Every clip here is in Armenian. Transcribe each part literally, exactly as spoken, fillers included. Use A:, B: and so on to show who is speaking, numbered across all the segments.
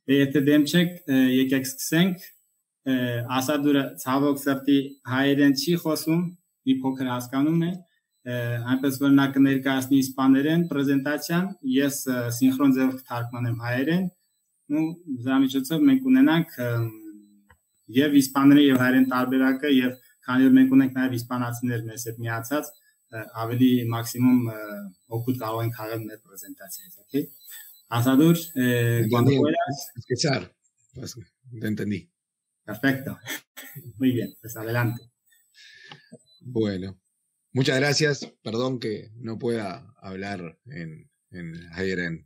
A: Եթե դեմ չեք, եկեք սկսենք, Ասադուրը ցավոք սրտի հայերեն չի խոսում, մի փոքր հասկանում է, այնպես որ նա կներկայացնի իսպաներեն պրեզենտացիան, ես սինխրոն ձևով կթարգմանեմ հայերեն, ու դրա միջոցով մենք ունենանք եւ իսպաներեն եւ հայերեն տարբերակը եւ քանի որ մենք ունենք նաեւ իսպանացիներ մեզ հետ միացած, ավելի մաքսիմում օգուտ կարող ենք քաղել մեր պրեզենտացիայից, okay? Asador, eh, cuando puedas.
B: Escuchar, pues, te entendí.
A: Perfecto. Muy bien, pues adelante.
B: Bueno, muchas gracias. Perdón que no pueda hablar en, en Hayeren.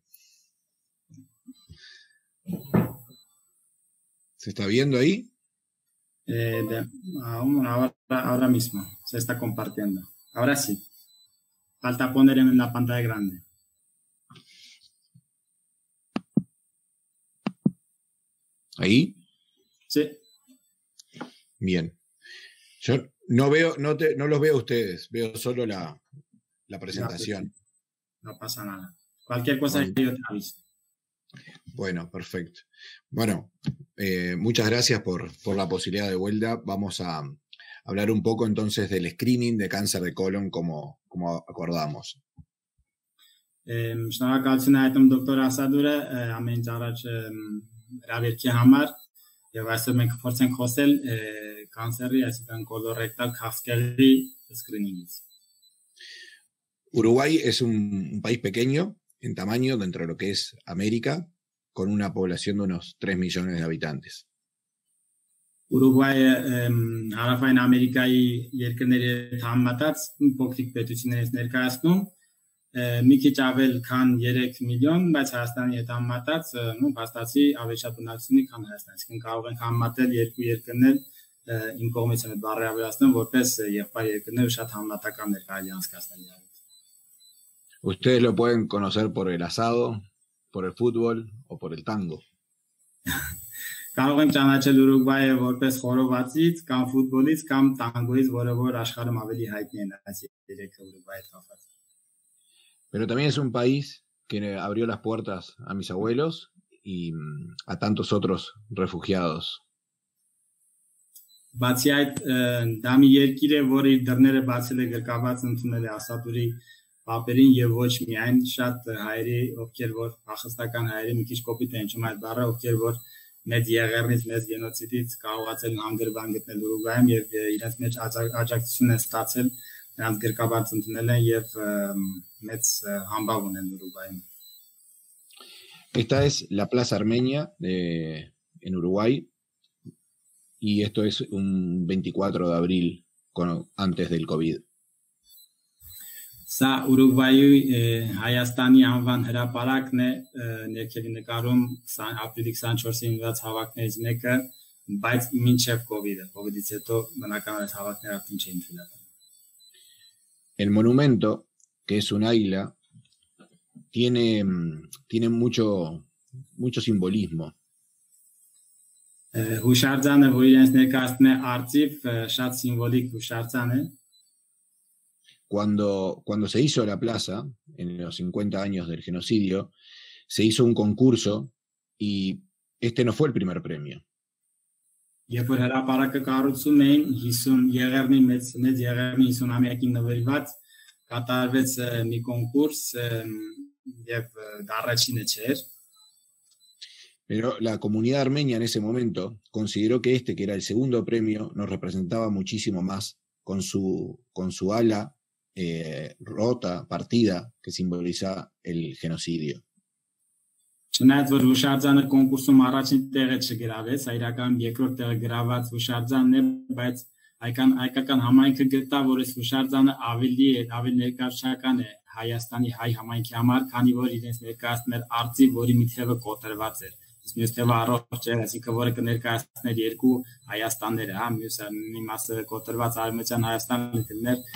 B: ¿Se está viendo ahí?
A: Eh, de, ahora, ahora mismo se está compartiendo. Ahora sí. Falta poner en la pantalla grande.
B: ¿Ahí?
A: Sí.
B: Bien. Yo no veo, no, te, no los veo a ustedes, veo solo la, la presentación.
A: No, no pasa nada. Cualquier cosa bueno. Yo te aviso.
B: Bueno, perfecto. Bueno, eh, muchas gracias por, por la posibilidad de vuelta. Vamos a hablar un poco entonces del screening de cáncer de colon como, como acordamos.
A: Շնորհակալություն հայտնում դոկտոր Ասադուրը ամեն ինչ առաջ հրավերքի համար եւ այսօր մենք փորձենք խոսել կանսերի, այսինքն կոլորեկտալ քաղցկեղի screening-ից.
B: Uruguay es un, un país pequeño en tamaño dentro de lo que es América, con una población de unos tres millones de habitantes.
A: Ուրուգվայը հարավային Ամերիկայի երկրների հետ համեմատած փոքրիկ պետություններից ներկայացնում մի քիչ ավել քան երեք միլիոն, բայց Հայաստանի հետ համեմատած նո փաստացի ավելի շատ բնակչություն ունի քան Հայաստանը, այսինքն կարող ենք համեմատել երկու երկրներ իմ կողմից եմ բարեավերացնում որպես եղբայր երկրներ ու շատ համեմատական էր կարելի անցկացնել իրար.
B: Ustedes lo pueden conocer por el asado, por el fútbol o por el tango.
A: Կարող ենք ճանաչել Ուրուգվայը որպես խորովածից, կամ ֆուտբոլից, կամ տանգոից, որը որ աշխարհում ավելի հայտնի են այս երեքը Ուրուգվայի կապված.
B: Pero también es un país que abrió las puertas a mis abuelos y a tantos otros refugiados.
A: Բացի այդ, դա մի երկիր է, որ իր դռները բացել է գրկաբաց ընդունել է Ասադուրի պապերին եւ ոչ միայն շատ հայերի, ովքեր որ փախստական հայերի մի քիչ կոպիտ են ճում այդ բառը, ովքեր որ մեծ եղեռնից, մեծ գենոցիդից կարողացել հանգրվան գտնել Ուրուգվայում եւ իրենց մեջ աջակցություն են ստացել, նրանց գրկաբաց ընդունել են եւ մեծ համբավ ունեն Ուրուգվայում.
B: Esta es la Plaza Armenia de, en Uruguay y esto es un veinticuatro de abril con, antes del COVID.
A: Սա Ուրուգվայի Հայաստանի անվան հրապարակն է ներքևի նկարում ապրիլի քսանչորսին ունեցած հավաքներից մեկը, բայց մինչև COVID-ը, COVID-ից հետո բնականաբար հավաքները արդեն չէին թույլատրել.
B: El monumento, que es un águila, tiene, tiene mucho, mucho simbolismo.
A: Հուշարձանը, որ իրենց ներկայացնում է արծիվ, շատ սիմվոլիկ հուշարձան է.
B: Cuando, cuando se hizo la plaza, en los cincuenta años del genocidio, se hizo un concurso y este no fue el primer premio.
A: Երբ որ հրապարակը կառուցում էին հիսուն եղեռնի մեծ մեծ եղեռնի հիսունամյակին նվիրված կատարվեց մի կոնկուրս եւ դա առաջինը չէր.
B: Pero la comunidad armenia en ese momento consideró que este, que era el segundo premio, nos representaba muchísimo más con su, con su ala Eh, rota, partida, que simboliza el genocidio.
A: Չնայած որ հուշարձանը կոնկուրսում առաջին տեղը չգրավեց, այրական երկրորդ տեղը գրաված հուշարձանն է, բայց հայկական հայկական համայնքը գտավ, որ այս հուշարձանը ավելի է, ավելի ներկայացական է Հայաստանի հայ համայնքի համար, քանի որ իրենց ներկայացնում էր արծիվ, որի մի թևը կոտրված էր. Իսկ մյուս թևը առողջ էր, այսինքն որը կներկայացներ երկու Հայաստանները, հա, մյուսը մի մասը կոտրված արևմտյան Հայաստանը դներ.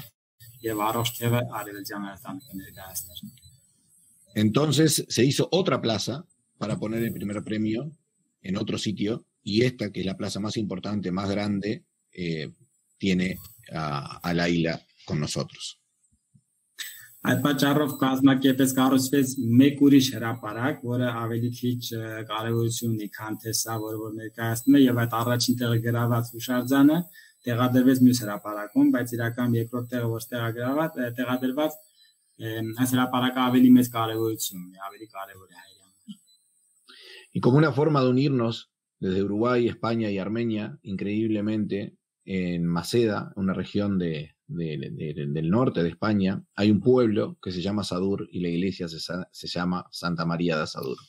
B: Entonces se hizo otra plaza para poner el primer premio en otro sitio y esta, que es la plaza más importante, más grande, eh, tiene a, a la isla con nosotros.
A: Այդ պատճառով կազմակերպեց կառուցվեց մեկ ուրիշ հրապարակ, որը ավելի քիչ կարևորություն ունի, քան թե սա, որը որ ներկայացնում է, եւ այդ առաջին տեղը գրաված հուշարձանը տեղադրվեց մյուս հրապարակում, բայց իրական երկրորդ տեղը որ տեղագրաված, տեղադրված այս հրապարակը ավելի մեծ կարևորություն ունի, ավելի կարևոր է հայերի համար։
B: Y como una forma de unirnos desde Uruguay, España y Armenia, increíblemente, en Maceda, una región de, de, de, del norte de España, hay un pueblo que se llama Sadur y la iglesia se, se llama Santa María de Sadur.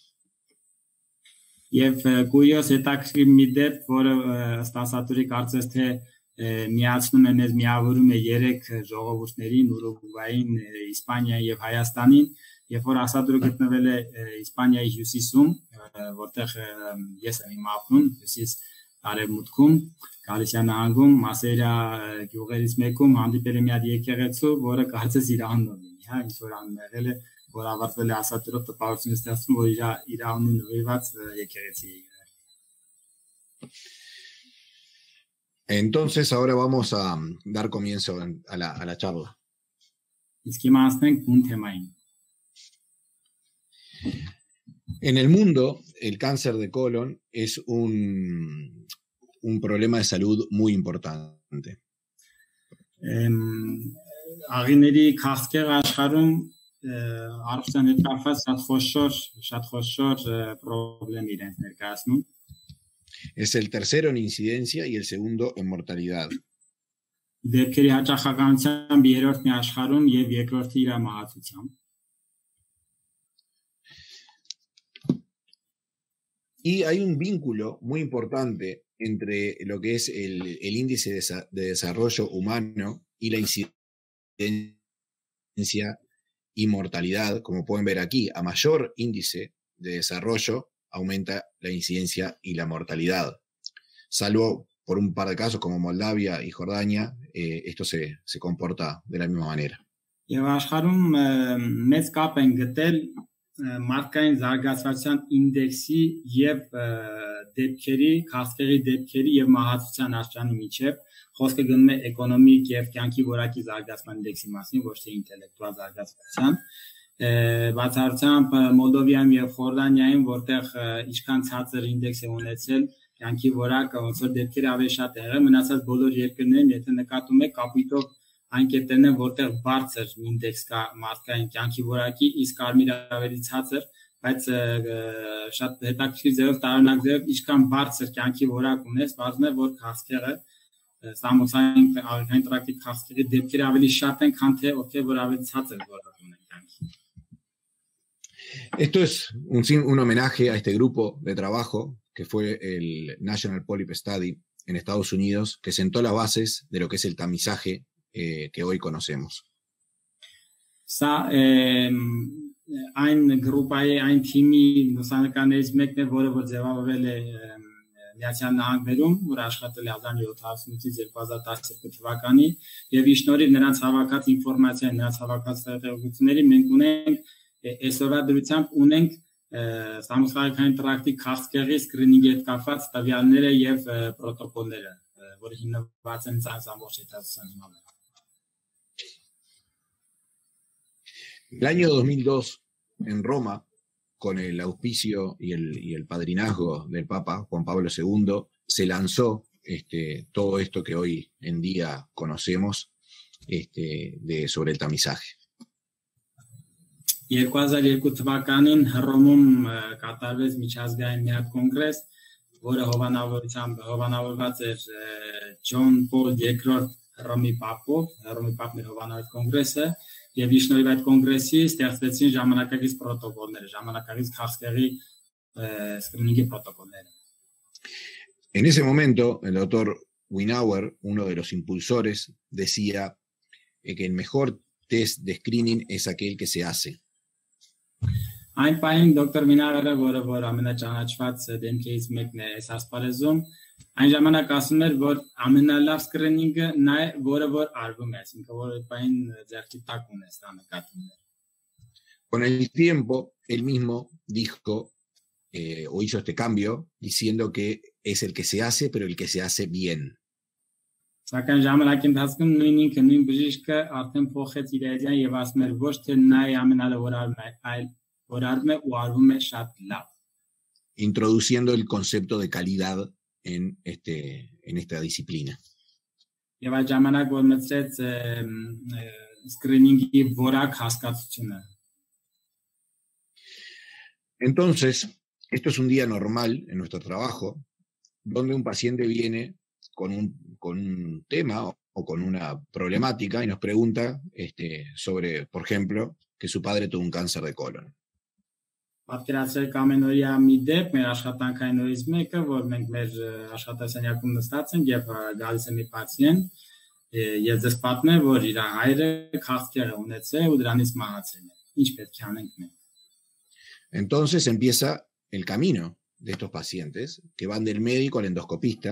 A: Եվ կուրիոս հետաքրքիր մի դեպք, որը ըստ ասատուրի կարծես թե միացնում է մեզ, միավորում է երեք ժողովուրդներին, Ուրուգվային, Իսպանիային եւ Հայաստանին, երբ որ ասատուրը գտնվել է Իսպանիայի հյուսիսում, որտեղ ես եմ իմ ապրում, հյուսիս արևմուտքում, Գալիսիա նահանգում, Մասերա գյուղերից մեկում հանդիպել է մի հատ եկեղեցու, որը կարծես իր անունն ունի, հա, ինչ որ անուն եղել է, որ ավարտվել է ասատուրով տպավորություն ստեղծում, որ իր իր անունին նվիրված եկեղեցի է։
B: Entonces ahora vamos a dar comienzo a la, a la charla.
A: Իսկ հիմա անցնենք բուն թեմային։
B: En el mundo, el cáncer de colon es un, un problema de salud muy importante.
A: Աղիների քաղցկեղը աշխարհում առողջության հետ կապված շատ խոշոր, շատ խոշոր խնդրեմ իրենց ներկայացնում։
B: Es el tercero en incidencia y el segundo en mortalidad.
A: Դեպքերի հաճախականությամբ երրորդն է աշխարհում եւ երկրորդը իր մահացությամբ։
B: Y hay un vínculo muy importante entre lo que es el, el índice de, de desarrollo humano y la incidencia y mortalidad. Como pueden ver aquí, a mayor índice de desarrollo aumenta la incidencia y la mortalidad. Salvo por un par de casos como Moldavia y Jordania, eh, esto se, se comporta de la misma manera.
A: Եվ աշխարհում մեծ կապ են գտել մարդկային զարգացվածության ինդեքսի եւ դեպքերի, քաղցկեղի դեպքերի եւ մահացության աշխարհի միջեւ խոսքը գնում է էկոնոմիկ եւ կյանքի որակի զարգացման ինդեքսի մասին, ոչ թե ինտելեկտուալ զարգացվածության։ Բացառությամբ Մոլդովայում եւ Խորդանիայում, որտեղ ինչքան ցածր ինդեքս է ունեցել, կյանքի որակը ոնց որ դեպքերը ավելի շատ է եղել, մնացած բոլոր երկրներում, եթե նկատում եք, կապիտով այն կետերն են, որտեղ բարձր ինդեքս կա մարդկային կյանքի որակի, իսկ կարմիրը ավելի ցածր, բայց շատ հետաքրքիր ձևով տարօրինակ ձևով ինչքան բարձր կյանքի որակ ունես, բարձր է, որ քաղցկեղը սամոսային աղիքային տրակտի քաղցկեղի դեպքերը ավելի շատ են, քան թե ովքեր որ ավելի ցածր որակ ունեն կյանքի։
B: Esto es un, un homenaje a este grupo de trabajo que fue el National Polyp Study en Estados Unidos, que sentó las bases de lo que es el tamizaje eh, que hoy conocemos.
A: Սա այն գրուպայի, այն թիմի լուսանկարներից մեկն է, որը որ ձևավորվել է Միացյալ Նահանգներում, որ աշխատել է հազար յոթ հարյուր ութից երկու հազար տասնյոթ թվականի, եւ ի շնորհիվ նրանց հավաքած ինֆորմացիայի, նրանց հավաքած տեղեկությունների մենք ունենք այսօրվա դրությամբ ունենք սամոսայքային տրակտի քաղցկեղի սկրինինգի հետ կապված տվյալները եւ պրոտոկոլները, որը հիմնված են ցանց ամբողջ հետազոտության հիման վրա։
B: El año dos mil dos, en Roma, con el auspicio y el, y el padrinazgo del Papa Juan Pablo segundo, se lanzó este, todo esto que hoy en día conocemos este, de, sobre el tamizaje.
A: երկու հազար երկու թվականին Հռոմում կատարվեց միջազգային մի հատ կոնգրես, որը հովանավորությամբ հովանավորված էր Ջոն Պոլ երկրորդ Հռոմի պապով, Հռոմի պապն էր հովանավորած կոնգրեսը, եւ ի շնորհիվ այդ կոնգրեսի ստեղծվեցին ժամանակակից պրոտոկոլները, ժամանակակից քաղցկեղի սկրինինգի պրոտոկոլները։
B: En ese momento, el doctor Winauer, uno de los impulsores, decía que el mejor test de screening es aquel que se hace.
A: Այն պահին դոկտոր Մինավերը, որը որ ամենաճանաչված դեմքերից մեկն է այս ասպարեզում, այն ժամանակ ասում էր, որ ամենալավ սկրինինգը նա է, որը որ արվում է, այսինքն որ այդ պահին ձեռքի տակ ունես դա նկատումներ։
B: Con el tiempo, él mismo dijo eh, o hizo este cambio diciendo que es el que se hace, pero el que se hace bien.
A: Սակայն ժամանակի ընթացքում նույն ինքը նույն բժիշկը արդեն փոխեց իր այդյան եւ ասում էր ոչ թե նա է ամենալը որ արվում է, այլ որ արվում է ու արվում է շատ լավ։
B: Introduciendo el concepto de calidad en, este, en esta disciplina.
A: Եվ այդ ժամանակ որ մտցրեց screening-ի որակ հասկացությունը։
B: Entonces, esto es un día normal en nuestro trabajo, donde un paciente viene con un, con un tema o, o con una problemática y nos pregunta este, sobre, por ejemplo, que su padre tuvo un cáncer de colon.
A: Պատկերացրեք ամեն օրյա մի դեպք մեր աշխատանքային օրից մեկը, որ մենք մեր աշխատասենյակում նստած ենք եւ գալիս է մի պացիենտ եւ ձեզ պատմում է, որ իր հայրը քաղցկեղ է ունեցել ու դրանից մահացել է։ Ինչ պետք է անենք մենք։
B: Entonces empieza el camino de estos pacientes que van del médico al endoscopista.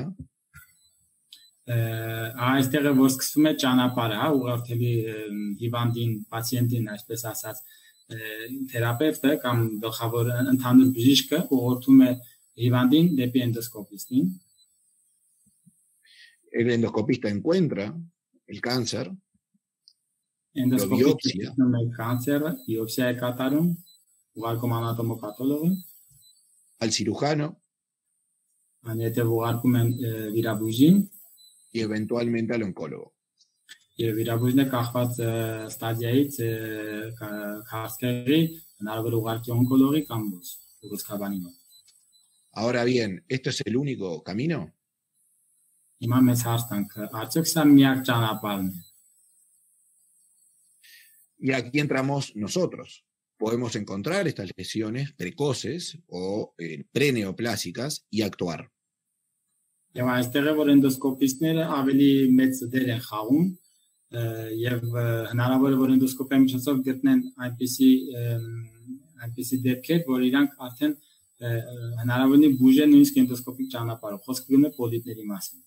A: Այստեղ է որ սկսվում է ճանապարհը, հա, ուղղորդելի հիվանդին, պացիենտին, այսպես ասած, թերապևտը կամ գլխավոր ընդհանուր բժիշկը ուղղորդում է հիվանդին դեպի էնդոսկոպիստին։
B: El endoscopista encuentra el cáncer, lo
A: biopsia, cáncer, biopsia է կատարում, ուղարկում անատոմոպաթոլոգին,
B: al cirujano,
A: անհետև ուղարկում են վիրաբույժին
B: y eventualmente al oncólogo.
A: Եվ վիրաբույժն է կախված ստադիայից քաղցկեղի հնարավոր ուղարկի օնկոլոգի կամ ոչ ուղղակի մոտ։
B: Ahora bien, ¿esto es el único camino?
A: Հիմա մեծ հարց տանք, արդյոք սա միակ ճանապարհն է։
B: Y aquí entramos nosotros. Podemos encontrar estas lesiones precoces o eh, preneoplásicas y actuar.
A: Եվ այստեղ է որ էնդոսկոպիստները ավելի մեծ դեր են խաղում եւ հնարավոր է որ էնդոսկոպիայի միջոցով գտնեն այնպիսի այնպիսի դեպքեր, որ իրանք արդեն հնարավոր է բուժեն նույնիսկ էնդոսկոպիկ ճանապարհով, խոսքը գնում է պոլիպների մասին։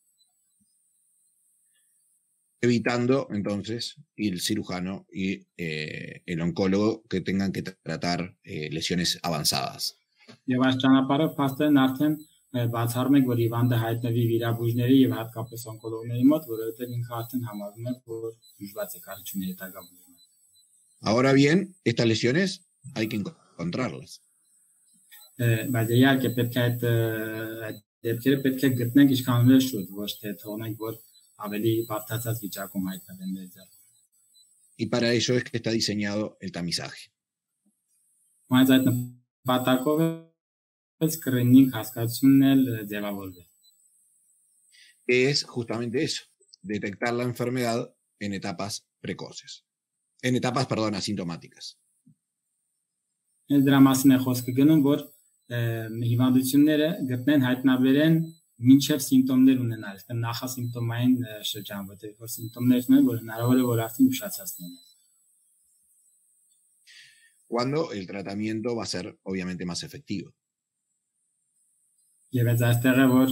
B: Evitando entonces el cirujano y eh, el oncólogo que tengan que tratar eh, lesiones avanzadas.
A: Եվ այս ճանապարհով փաստորեն արդեն բացառում եք որ հիվանդը հայտնվի վիրաբույժների եւ հատկապես օնկոլոգների մոտ, որովհետեւ ինքը արդեն համարվում է որ բուժված է կարիքունի հետագա բուժումը։
B: Ahora bien, estas lesiones hay que encontrarlas.
A: Բայց իհարկե պետք է այդ դեպքերը պետք է գտնենք ինչքան ուներ շուտ, ոչ թե թողնենք որ ավելի բարդացած վիճակում հայտնվեն մեր ձեռքում։
B: Y para ello es que está diseñado el tamizaje.
A: Բայց այդ նպատակով screening հասկացությունն էլ ձևավորվել։
B: Es justamente eso, detectar la enfermedad en etapas precoces, en etapas, perdón, asintomáticas.
A: Դրա մասին է խոսքը գնում, որ հիվանդությունները գտնեն հայտնաբերեն մինչև սիմպտոմներ ունենալ, այսինքն նախասիմպտոմային շրջան, որտեղ որ սիմպտոմներ ունեն, որ հնարավոր է որ արդեն ուշացած լինեն։
B: Cuando el tratamiento va a ser obviamente más efectivo.
A: Եվ այստեղ է որ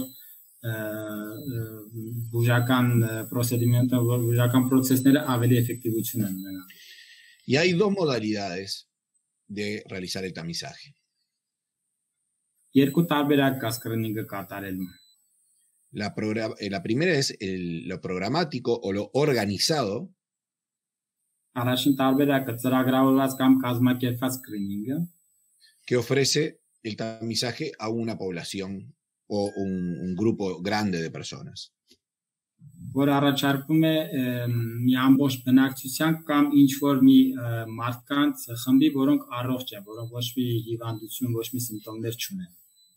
A: բուժական պրոցեդիմենտը, որ բուժական procesները ավելի էֆեկտիվություն են ունենալ։
B: Y hay dos modalidades de realizar el tamizaje.
A: Երկու տարբերակ կա screening-ը կատարելու։
B: La, la primera es el, lo programático o lo organizado.
A: Առաջին տարբերակը ծրագրավորված կամ կազմակերպված screening-ը,
B: que ofrece el tamizaje a una población o un, un grupo grande de personas.
A: Որ առաջարկվում է մի ամբողջ բնակչության կամ ինչ որ մի մարդկանց խմբի, որոնք առողջ են, որոնք ոչ մի հիվանդություն, ոչ մի սիմպտոմներ չունեն։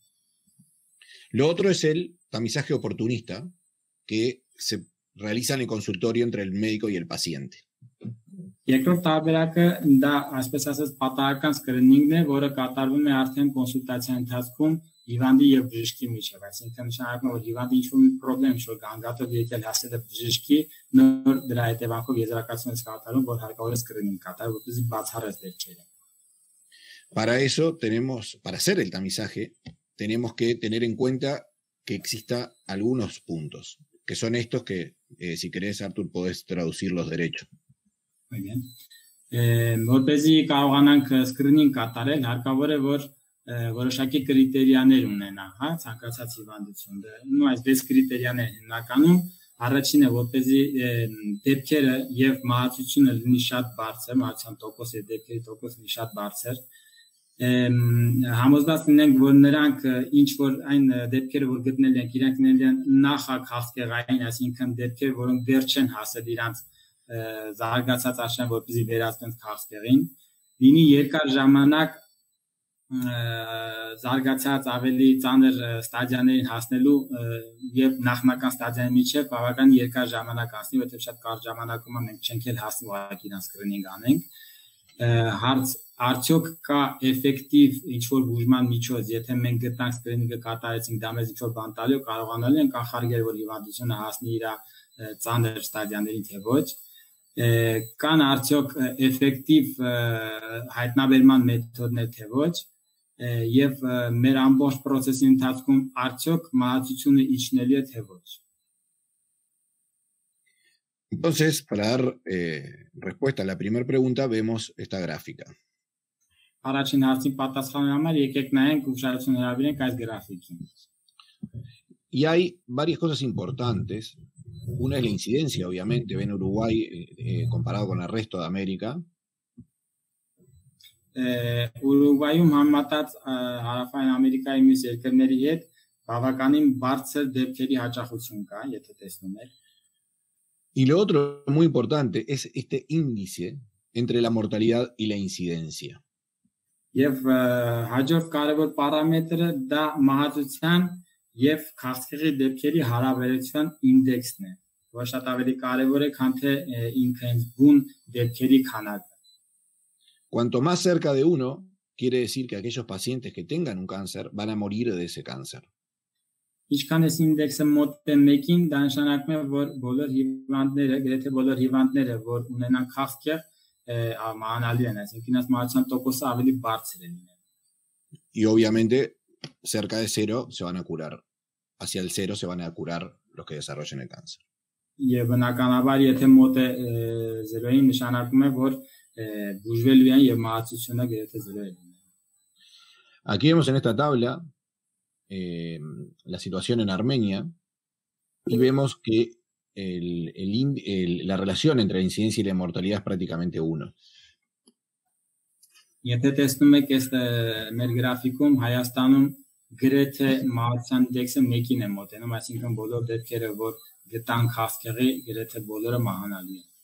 B: Lo otro es el tamizaje oportunista que se realiza en el consultorio entre el médico y el paciente.
A: Երկրորդ տարբերակը դա այսպես ասած պատահական screening-ն է, որը կատարվում է արդեն կոնսուլտացիայի ընթացքում հիվանդի եւ բժշկի միջեւ, այսինքն նշանակում է որ հիվանդը ինչ-որ մի խնդրեմ շոր գանգատով եկել հասել է բժշկի, նոր դրա հետևանքով եզրակացություն է կատարում, որ հարկավոր է screening կատարել, որպեսզի բացառես դեպքերը։
B: Para eso tenemos, para hacer el tamizaje, tenemos que tener en cuenta que exista algunos puntos, que son estos que, eh, si querés, Artur, podés traducirlos derecho.
A: Muy bien. Որպեսզի կարողանանք screening կատարել, հարկավոր է որ որոշակի կրիտերիաներ ունենա, հա, ցանկացած հիվանդությունները։ Նույն այս վեց կրիտերիաներ հիմնականում Առաջինը որպեսզի դեպքերը եւ մահացությունը լինի շատ բարձր, մահացան տոկոսը դեպքերի տոկոսն շատ բարձր։ Համոզված լինենք, որ նրանք ինչ որ այն դեպքերը որ գտնել են, իրենք լինեն նախաքաղցկեղային, այսինքն դեպքեր, որոնք դեռ չեն հասել իրանց զարգացած աշխարհին, որպեսզի վերածվեն քաղցկեղին, լինի երկար ժամանակ զարգացած ավելի ծանր ստադիաներին հասնելու եւ նախնական ստադիայի միջև բավական երկար ժամանակ անցնի, որտեղ շատ կարճ ժամանակում մենք չենք էլ հասնի ուղղակի իրանց սկրինինգ անենք։ Հարց արդյոք կա էֆեկտիվ ինչ-որ բուժման միջոց, եթե մենք գտանք սկրինինգը կատարեցինք, դա մեզ ինչ-որ բան տալու, կարողանալու ենք կանխարգել, որ հիվանդությունը հասնի իր ծանր ստադիաներին, թե ոչ։ Կան արդյոք էֆեկտիվ հայտնաբերման մեթոդներ, թե ոչ, եւ մեր ամբողջ process-ի ընթացքում արդյոք մահացությունը իջնելի է, թե ոչ։
B: Entonces, para dar eh, respuesta a la primera pregunta, vemos esta gráfica.
A: Առաջին հարցին պատասխանելու համար եկեք նայենք ուշադրություն հրավիրենք այս գրաֆիկին։
B: Y hay varias cosas importantes. Una es la incidencia, obviamente, ven Uruguay eh, eh, comparado con el resto de América.
A: Ուրուգվայում համեմատած Հարավային Ամերիկայի մյուս երկրների հետ բավականին բարձր դեպքերի հաճախություն կա, եթե տեսնում եք։
B: Y lo otro muy importante es este índice entre la mortalidad y la incidencia.
A: Եվ հաջորդ կարևոր պարամետրը դա մահացության եւ քաղցկեղի դեպքերի հարաբերության ինդեքսն է, որը շատ ավելի կարևոր է, քան թե ինքը բուն դեպքերի քանակը։
B: Cuanto más cerca de uno, quiere decir que aquellos pacientes que tengan un cáncer van a morir de ese cáncer.
A: Ինչքան էս ինդեքսը մոտ է մեկին, դա նշանակում է, որ բոլոր հիվանդները, գրեթե բոլոր հիվանդները, որ ունենան քաղցկեղ, մահանալու են, այսինքն այս մահացան տոկոսը ավելի բարձր է լինել։
B: Y obviamente cerca de cero se van a curar. Hacia el cero se van a curar los que desarrollen el cáncer.
A: Եվ բնականաբար, եթե մոտ է զերոյին, նշանակում է, որ բուժվելու են եւ մահացությունը գրեթե զերո է լինել։
B: Aquí vemos en esta tabla eh, la situación en Armenia y vemos que el, el, el, la relación entre la incidencia y la mortalidad es prácticamente uno.
A: Եթե տեսնում եք այս մեր գրաֆիկում Հայաստանում գրեթե մահացան ինդեքսը մեկին է մոտենում, այսինքն բոլոր դեպքերը, որ գտան քաղցկեղի, գրեթե բոլորը մահանալու են։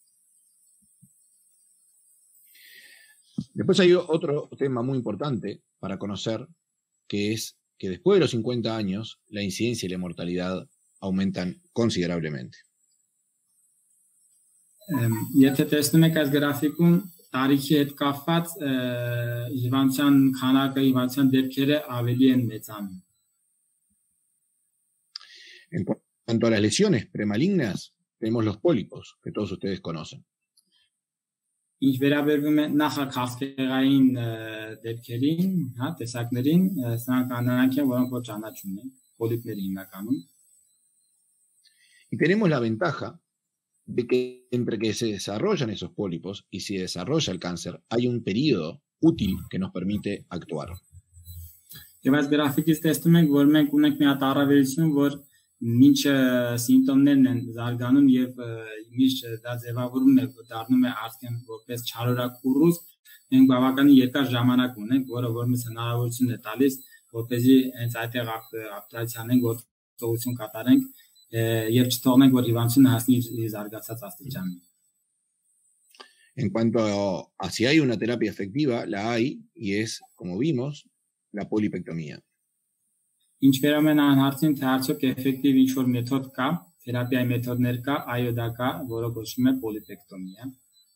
B: Después hay otro tema muy importante para conocer, que es que después de los cincuenta años, la incidencia y la mortalidad aumentan considerablemente.
A: Եթե տեսնում եք այս գրաֆիկում, տարիքի հետ կապված հիվանդության քանակը, հիվանդության դեպքերը ավելի են մեծանում։
B: En cuanto a las lesiones premalignas, tenemos los pólipos, que todos ustedes conocen.
A: Ինչ վերաբերվում է նախաքաղցկեղային դեպքերին, հա, տեսակներին, սրանք անանանք են, որոնք որ ճանաչում են, պոլիպների հիմնականում։
B: Y tenemos la ventaja de que entre que se desarrollan esos pólipos y se desarrolla el cáncer, hay un periodo útil que nos permite actuar.
A: Եվ այս գրաֆիկից տեսնում ենք, որ մենք ունենք մի հատ առավելություն, որ մինչ սիմպտոմներն են զարգանում եւ միշտ դա ձևավորում է, դառնում է արդեն որպես չարորակ ուռուս, մենք բավականին երկար ժամանակ ունենք, որը որ մեզ հնարավորություն է տալիս, որպեսզի հենց այդտեղ ապտրացիա անենք, գործողություն կատարենք եւ չթողնենք, որ հիվանդությունը հասնի իր զարգացած աստիճանին։
B: En cuanto a si hay una terapia efectiva, la hay, y es, como vimos, la polipectomía.
A: Ինչ վերաբերում է այն հարցին, թե արդյոք էֆեկտիվ ինչ-որ մեթոդ կա, թերապիայի մեթոդներ կա, այո դա կա, որը կոչվում է պոլիպեկտոմիա։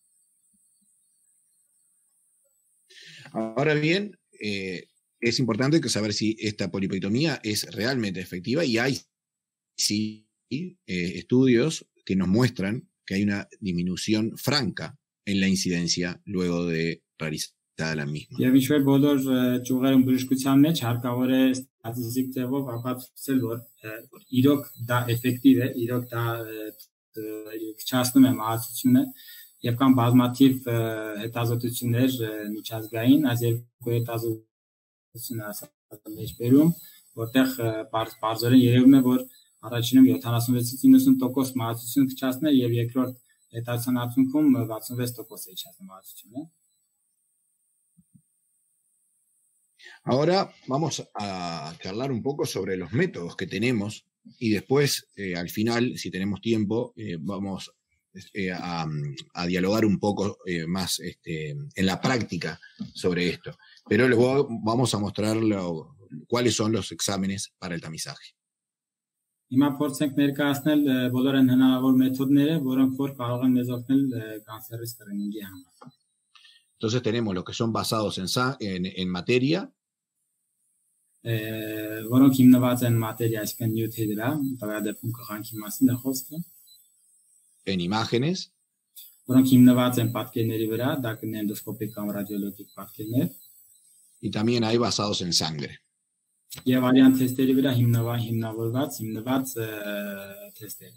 B: Ahora bien, eh, es importante saber si esta polipectomía es realmente efectiva y hay sí eh, estudios que nos muestran que hay una disminución franca en la incidencia luego de realizada la misma.
A: Եվ ինչ-որ բոլոր ճյուղերում բժշկության մեջ հարկավոր է ստատիստիկ ձևով ապացուցել, որ իրոք դա էֆեկտիվ է, իրոք դա քչացնում է մահացությունը եւ կան բազմաթիվ հետազոտություններ միջազգային, այս երկու հետազոտությունները ասած մեջբերում, որտեղ բարձրորեն երևում է, որ առաջինում յոթանասունվեցից իննսուն տոկոս մահացություն կչացնել եւ երկրորդ հետազոտության արդյունքում վաթսունվեց տոկոս է իջացնում մահացությունը։
B: Ahora vamos a charlar un poco sobre los métodos que tenemos y después, eh, al final, si tenemos tiempo, eh, vamos eh, a, a dialogar un poco eh, más este, en la práctica sobre esto. Pero les voy, vamos a mostrar lo, cuáles son los exámenes para el tamizaje.
A: Հիմա փորձենք ներկայացնել բոլոր այն հնարավոր մեթոդները, որոնք որ կարող են մեզ օգնել կանցերի սկրինինգի համար։
B: Entonces tenemos los que son basados en, en, en materia,
A: որոնք հիմնված են մատերիա, այսինքն նյութի վրա, տվյալ դեպքում կղանքի մասին է խոսքը,
B: en imágenes,
A: որոնք հիմնված են պատկերների վրա, դա կլինեն էնդոսկոպիկ կամ ռադիոլոգիկ պատկերներ,
B: y también hay basados en sangre.
A: Եվ արյան թեստերի վրա հիմնված հիմնավորված հիմնված թեստեր։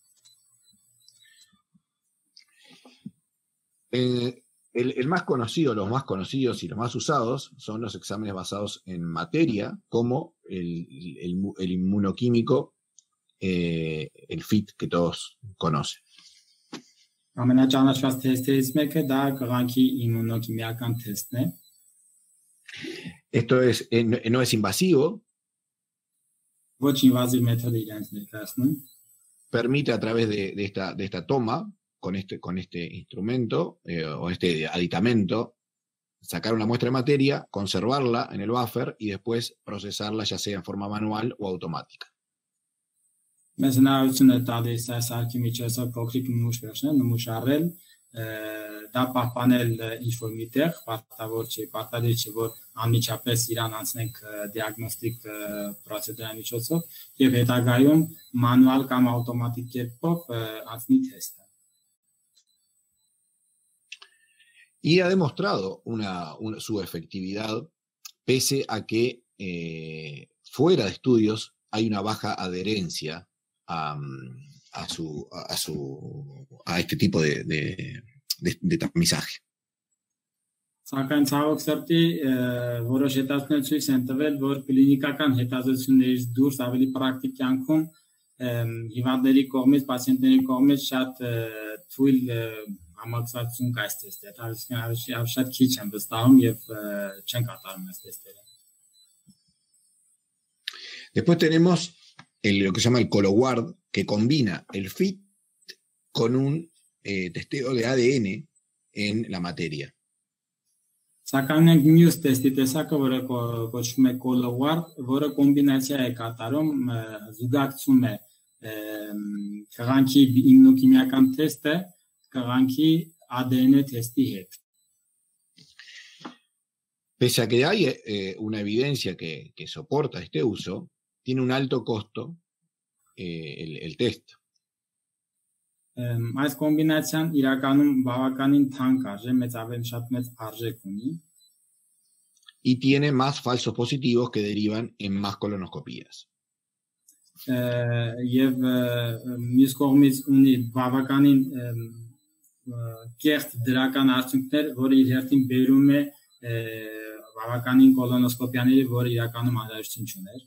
B: Eh, El, el más conocido, los más conocidos y los más usados son los exámenes basados en materia, como el, el, el inmunoquímico, eh, el F I T, que todos conocen.
A: Ամենաճանաչված թեստերից մեկը դա կղանքի իմունոքիմիական թեստն է։
B: Esto es, eh, no es invasivo.
A: Ոչ ինվազիվ մեթոդ է իրենց ներկայացնում։
B: Permite a través de, de, esta, de esta toma, con este, con este instrumento eh, o este aditamento, sacar una muestra de materia, conservarla en el buffer y después procesarla ya sea en forma manual o automática.
A: Մեզ հնարավորություն է տալիս այս արկի միջոցով փոքրիկ նմուշ վերցնել, նմուշ առել, դա պահպանել ինչ-որ միտեղ, պարտավոր չի, պարտադիր չի, որ անմիջապես իրան անցնենք դիագնոստիկ պրոցեդուրայի միջոցով եւ հետագայում մանուալ կամ ավտոմատիկ կերպով անցնի թեստը։
B: Y ha demostrado una, una, su efectividad, pese a que eh, fuera de estudios hay una baja adherencia a, a, su, a, su, a este tipo de, de, de, de tamizaje.
A: Սակայն ցավոք սրտի որոշ հետազոտություններ ցույց են տվել, որ կլինիկական հետազոտություններից դուրս ավելի պրակտիկ կյանքում հիվանդների կողմից, պացիենտների կողմից շատ թույլ համակցություն կա այս թեստերը, այսինքն շատ քիչ են վստահում եւ չեն կատարում այս թեստերը։
B: Después tenemos el, lo que se llama el ColoGuard, que combina el F I T con un eh, testeo de A D N en la materia.
A: Սակայն մենք մյուս տեստի տեսակը, որը կոչվում է ColoGuard, որը կոմբինացիա է կատարում, զուգակցում է կղանքի իմունոքիմիական թեստը կղանքի A D N թեստի հետ։
B: Pese a que hay eh, una evidencia que, que soporta este uso, tiene un alto costo eh, el, el test.
A: Այս կոմբինացիան իրականում բավականին թանկ արժե, մեծավեն շատ մեծ արժեք ունի։
B: Y tiene más falsos positivos que derivan en más colonoscopías.
A: Եվ մյուս կողմից ունի բավականին կեղծ դրական արդյունքներ, որը իր հերթին բերում է բավականին կոլոնոսկոպիաների, որը իրականում անհրաժեշտություն չուներ։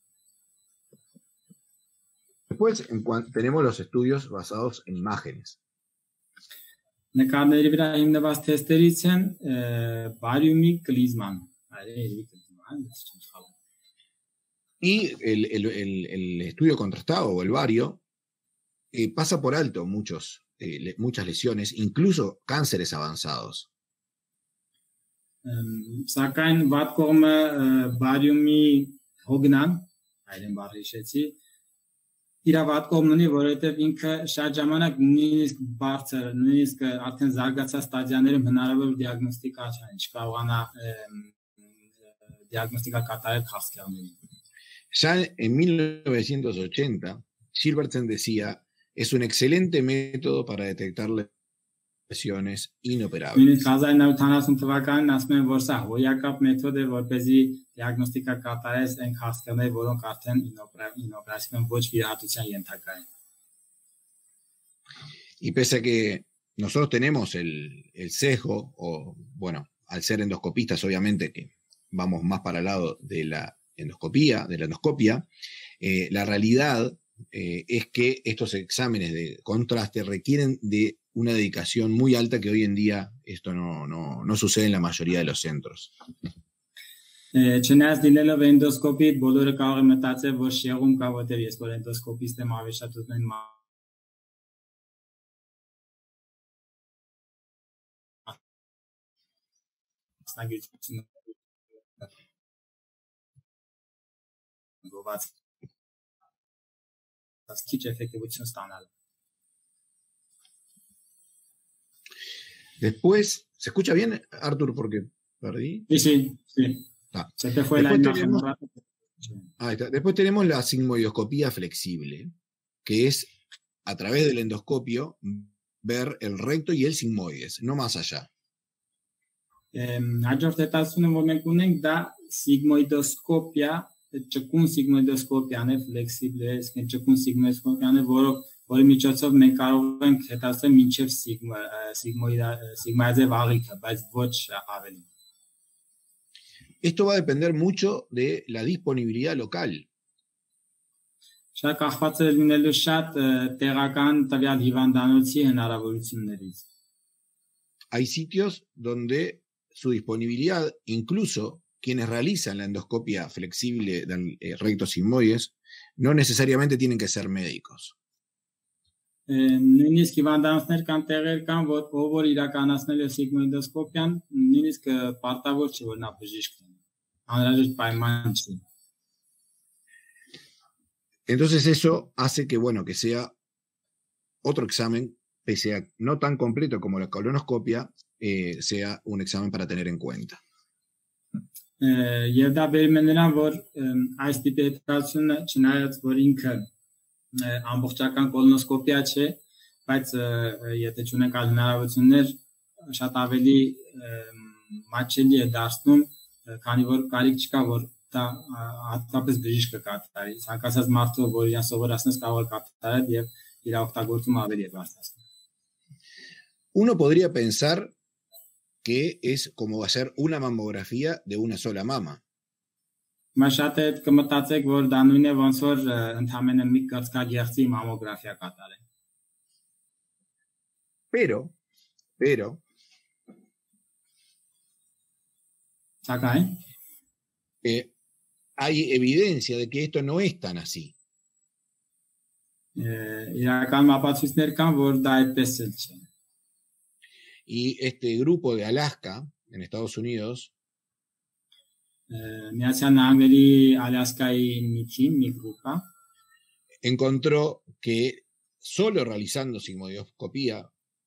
B: Después en cuanto, tenemos los estudios basados en imágenes.
A: Նկարների վրա հիմնված թեստերից են բարիումի կլիզման,
B: Y el, el, el, el estudio contrastado o el bario eh, pasa por alto muchos, eh, le, muchas lesiones, incluso cánceres avanzados.
A: Սակայն վատ կողմը բարիումի հոգնան, այլեն բառը հիշեցի, իր վատ կողմն ունի, որովհետև ինքը շատ ժամանակ նույնիսկ բարձր, նույնիսկ արդեն զարգացած ստադիաներում հնարավոր դիագնոստիկա չեն, չկարողանա դիագնոստիկա կատարել քաղցկեղներին։
B: Ya en mil novecientos ochenta, Silverton decía, es un excelente método para detectar lesiones inoperables.
A: Նույնիսկ հազար նավթ հանասուն թվականին ասում են, որ սա հոյակապ մեթոդ է, որպեսզի դիագնոստիկա կատարես այն քաղցկեղներ, որոնք արդեն ինոպերացիոն ոչ վիրահատության ենթակա են։
B: Y pese a que nosotros tenemos el, el sesgo, o bueno, al ser endoscopistas, obviamente que vamos más para el lado de la endoscopía, de la endoscopia, eh, la realidad eh, es que estos exámenes de contraste requieren de una dedicación muy alta que hoy en día esto no, no, no sucede en la mayoría de los centros.
A: Չնայած դիլելով էնդոսկոպի, բոլորը կարող են մտածել, որ շեղում կա, որտեղ ես որ էնդոսկոպիստ եմ, ավելի շատ ուզում եմ մասնագիտությունը գոված քիչ էֆեկտիվություն ստանալ։
B: Después, ¿se escucha bien, Artur? Porque perdí.
A: Sí, sí, sí.
B: Ah.
A: Se te fue la imagen un rato.
B: Ahí está. Después tenemos la sigmoidoscopía flexible, que es a través del endoscopio ver el recto y el sigmoides, no más allá.
A: Հաջորդ հետազոտությունը, որ մենք ունենք, դա սիգմոիդոսկոպիա, ճկուն սիգմոիդոսկոպիան է, ֆլեքսիբլ է, իսկ ճկուն սիգմոիդոսկոպիան է, որով որի միջոցով մենք կարող ենք հետազոտել մինչև սիգմոիդը աղիքը, բայց ոչ ավելի։
B: Esto va a depender mucho de la disponibilidad local.
A: Շատ կախված է լինելու շատ տեղական տվյալ հիվանդանոցի հնարավորություններից։
B: Hay sitios donde su disponibilidad, incluso quienes realizan la endoscopia flexible del eh, recto sigmoides, no necesariamente tienen que ser médicos.
A: Նույնիսկ հիվանդանոցներ կան տեղեր կան, որ ով որ իրականացնել է սիգմոիդոսկոպիան, նույնիսկ պարտավոր չէ, որ նա բժիշկ լինի։ Անհրաժեշտ պայման չի։
B: Entonces eso hace que, bueno, que sea otro examen, pese a no tan completo como la colonoscopia, eh, sea un examen para tener en cuenta.
A: Եվ դա բերում է նրան, որ այս տիպի հետազոտությունը չնայած որ ինքը ամբողջական կոլոնոսկոպիա չէ, բայց եթե չունենք այլ հնարավորություններ, շատ ավելի մատչելի է դարձնում, քանի որ կարիք չկա, որ դա հատկապես բժիշկը կատարի։ Ցանկացած մարդը, որ իրան սովորացնես, կարող է կատարել եւ իր օգտագործումը ավելի է բարձրացնում։
B: Uno podría pensar que es como hacer una mamografía de una sola mama.
A: Mas շատ է կմտածեք, որ դա նույնն է, ոնց որ ընդհանրապես մի կրծքագեղձի մամոգրաֆիա կատարել։
B: Pero, pero,
A: Սակայն
B: eh, hay evidencia de que esto no es tan así.
A: իրական ապացույցներ կան, որ դա այդպես էլ չէ։
B: Y este grupo de Alaska, en Estados Unidos,
A: Միացյալ Նահանգների Ալյասկայի մի թիմ, մի գրուպ կա,
B: encontró que solo realizando sigmoidoscopía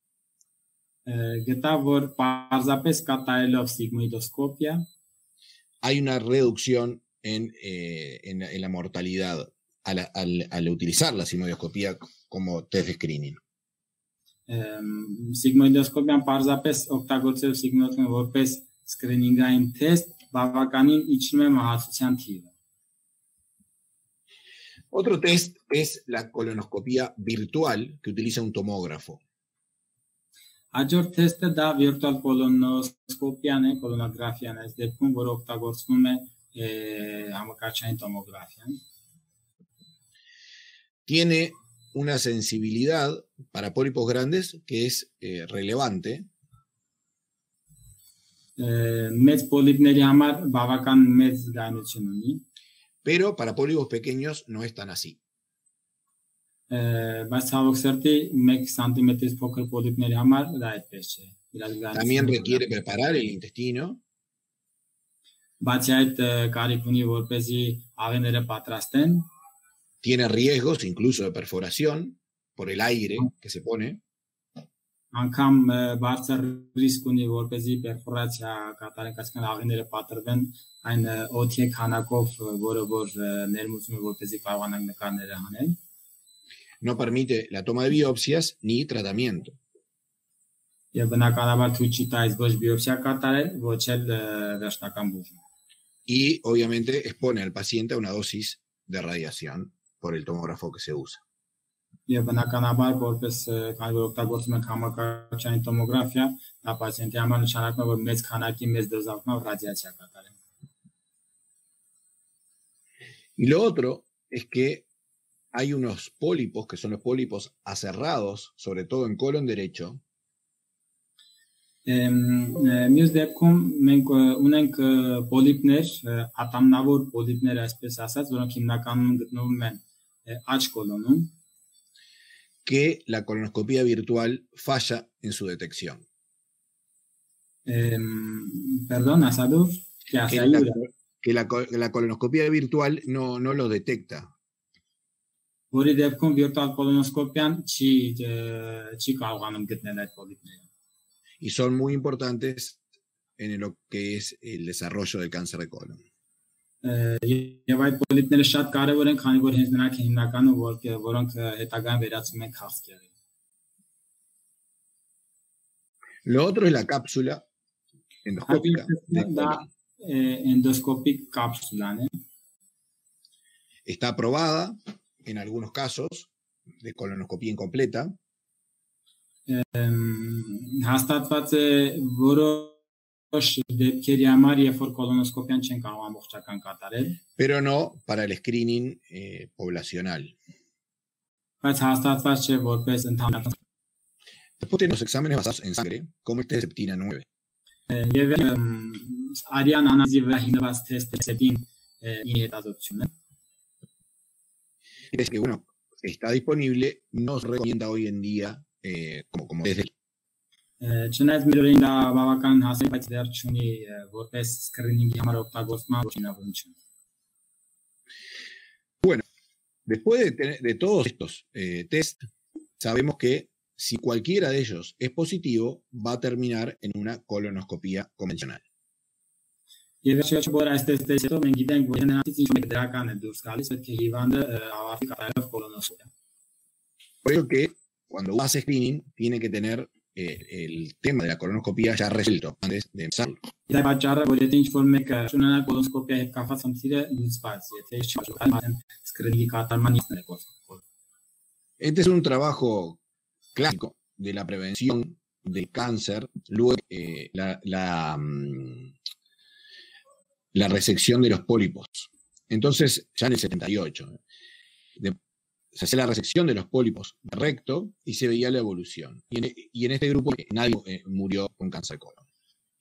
A: գտավ, որ պարզապես կատարելով սիգմոիդոսկոպիա
B: hay una reducción en, eh, en, en la mortalidad al, al, al utilizar la sigmoidoscopía como test de screening.
A: Սիգմոիդոսկոպիան պարզապես օգտագործելով սիգմոիդոսկոպիան որպես սկրինինգային թեստ բավականին իջնում է մահացության թիվը։
B: Otro test es la colonoscopía virtual que utiliza un tomógrafo.
A: Հաջորդ թեստը դա վիրտուալ կոլոնոսկոպիան է, կոլոնոգրաֆիան է, այս դեպքում որ օգտագործվում է համակարգչային տոմոգրաֆիան։
B: Tiene una sensibilidad para pólipos grandes que es eh, relevante.
A: Մեծ պոլիպների համար բավական մեծ զգայունություն ունի,
B: pero para pólipos pequeños no es tan así.
A: բայց ցավոք սրտի մեկ սանտիմետրից փոքր պոլիպների համար դա այդպես չէ։
B: También requiere preparar el intestino.
A: Բացի այդ կարիք ունի որպեսզի աղիները պատրաստեն։
B: Tiene riesgos incluso de perforación por el aire que se pone.
A: Անգամ բարձր ռիսկ ունի որպեսզի պերֆորացիա կատարեն, այսինքն աղիները պատրվեն այն օդի քանակով, որը որ ներմուծում է որպեսզի կարողանան նկարները անել։
B: No permite la toma de biopsias ni tratamiento.
A: Եվ բնականաբար թույլ չի տալիս ոչ բիոպսիա կատարել, ոչ էլ վերջնական բուժում։
B: Y obviamente expone al paciente a una dosis de radiación por el tomógrafo que se usa.
A: Եվ բնականաբար որպես քանի որ օգտագործում ենք համակարգչային տոմոգրաֆիա, դա պացիենտի համար նշանակում է որ մեծ քանակի մեծ դոզացումով ռադիացիա կատարեն։
B: Y lo otro es que hay unos pólipos, que son los pólipos aserrados, sobre todo en colon derecho.
A: Մյուս դեպքում մենք ունենք պոլիպներ, ատամնավոր պոլիպներ, այսպես ասած, որոնք հիմնականում գտնվում են աջ կոլոնում,
B: que la colonoscopía virtual falla en su detección.
A: Eh, perdón, Asador, que,
B: que, la, que la, la colonoscopía virtual no, no lo detecta.
A: Որի դեպքում վիրտուալ կոլոնոսկոպիան չի չի կարողանում գտնել այդ պոլիպները.
B: Y son muy importantes en lo que es el desarrollo del cáncer de colon.
A: Եվ այդ պոլիպները շատ կարևոր են, քանի որ հենց նրանք հիմնականում որոնք հետագայում վերածվում են քաղցկեղի.
B: Lo otro es la cápsula endoscópica.
A: Endoscopic cápsula.
B: Está aprobada en algunos casos de colonoscopía incompleta.
A: Հաստատված է որոշ դեպքերի համար, երբ որ կոլոնոսկոպիան չեն կարող ամբողջական կատարել.
B: Pero no para el screening eh, poblacional.
A: Բայց հաստատված չէ որպես ընդհանուր.
B: Después tenemos exámenes basados en sangre, como este de septina nueve.
A: Եվ արյան անազի վրա հիմնված թեստը սեպտին ինի հետազոտությունը.
B: Es que, bueno, está disponible, no se recomienda hoy en día eh, como, como desde el...
A: Չնայած միրորին դա բավական հասել, բայց դեռ չունի որպես սկրինինգի համար օգտագործման ոչինավորություն։
B: Bueno, después de, tener, de todos estos eh, test, sabemos que si cualquiera de ellos es positivo, va a terminar en una colonoscopía convencional.
A: Եվ վերջիղի բոլոր այս տեստերից հետո մենք գիտենք, որ նրանցից ինչ-որ դրական է դուրս գալիս, պետք է հիվանդը ավարտի կատարելով կոլոնոսկոպիա.
B: Por eso que cuando uno hace screening tiene que tener eh, el tema de la colonoscopía ya resuelto antes de empezarlo.
A: Դա պատճառը, որ եթե ինչ-որ մեկը ունենա կոլոնոսկոպիա հետ կապված խնդիրը լուծված, եթե չի աշխատում սկրինինգի կատարման ինքն է կոլոնոսկոպիա.
B: Este es un trabajo clásico de la prevención del cáncer, luego eh, la, la um, la resección de los pólipos. Entonces, ya en el setenta y ocho, de, se hacía la resección de los pólipos de recto y se veía la evolución. Y en, y en este grupo nadie eh, murió con cáncer de colon.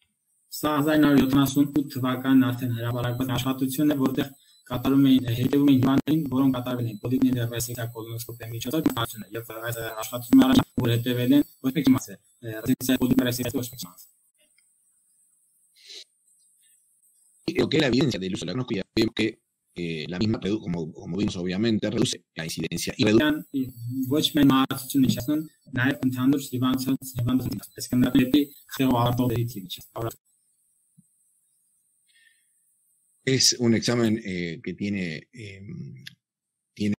B: Lo que es la evidencia del uso de la colonoscopia, vemos que eh, la misma, como, como vimos obviamente, reduce la incidencia y reduce es un examen eh, que tiene, eh, tiene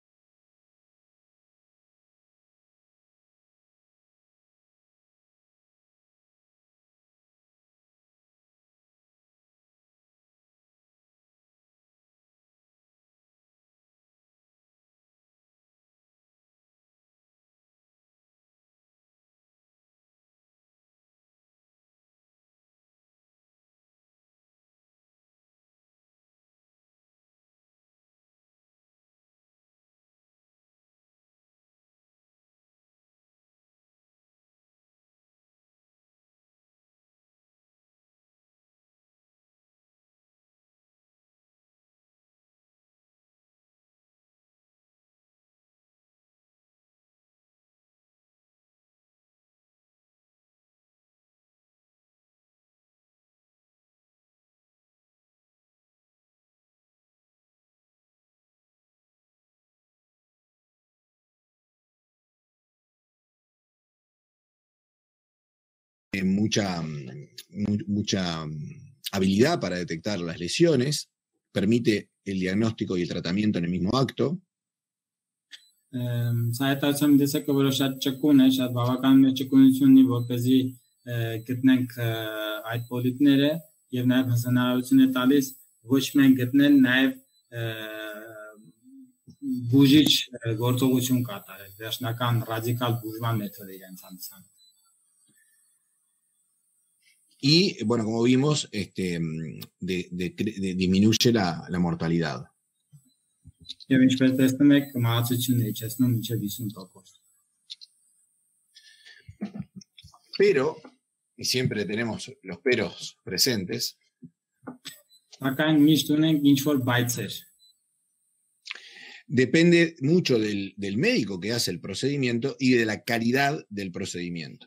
B: mucha, mucha habilidad para detectar las lesiones, permite el diagnóstico y el tratamiento en el mismo acto. Y, bueno, como vimos, este, de, de, de, disminuye la, la mortalidad.
A: Եվ ինչպես տեսնում եք, մահացությունն է իջեցնում մինչև հիսուն տոկոս։
B: Pero, y siempre tenemos los peros presentes,
A: Սակայն միշտ ունենք ինչ-որ բայցեր։
B: Depende mucho del, del médico que hace el procedimiento y de la calidad del procedimiento.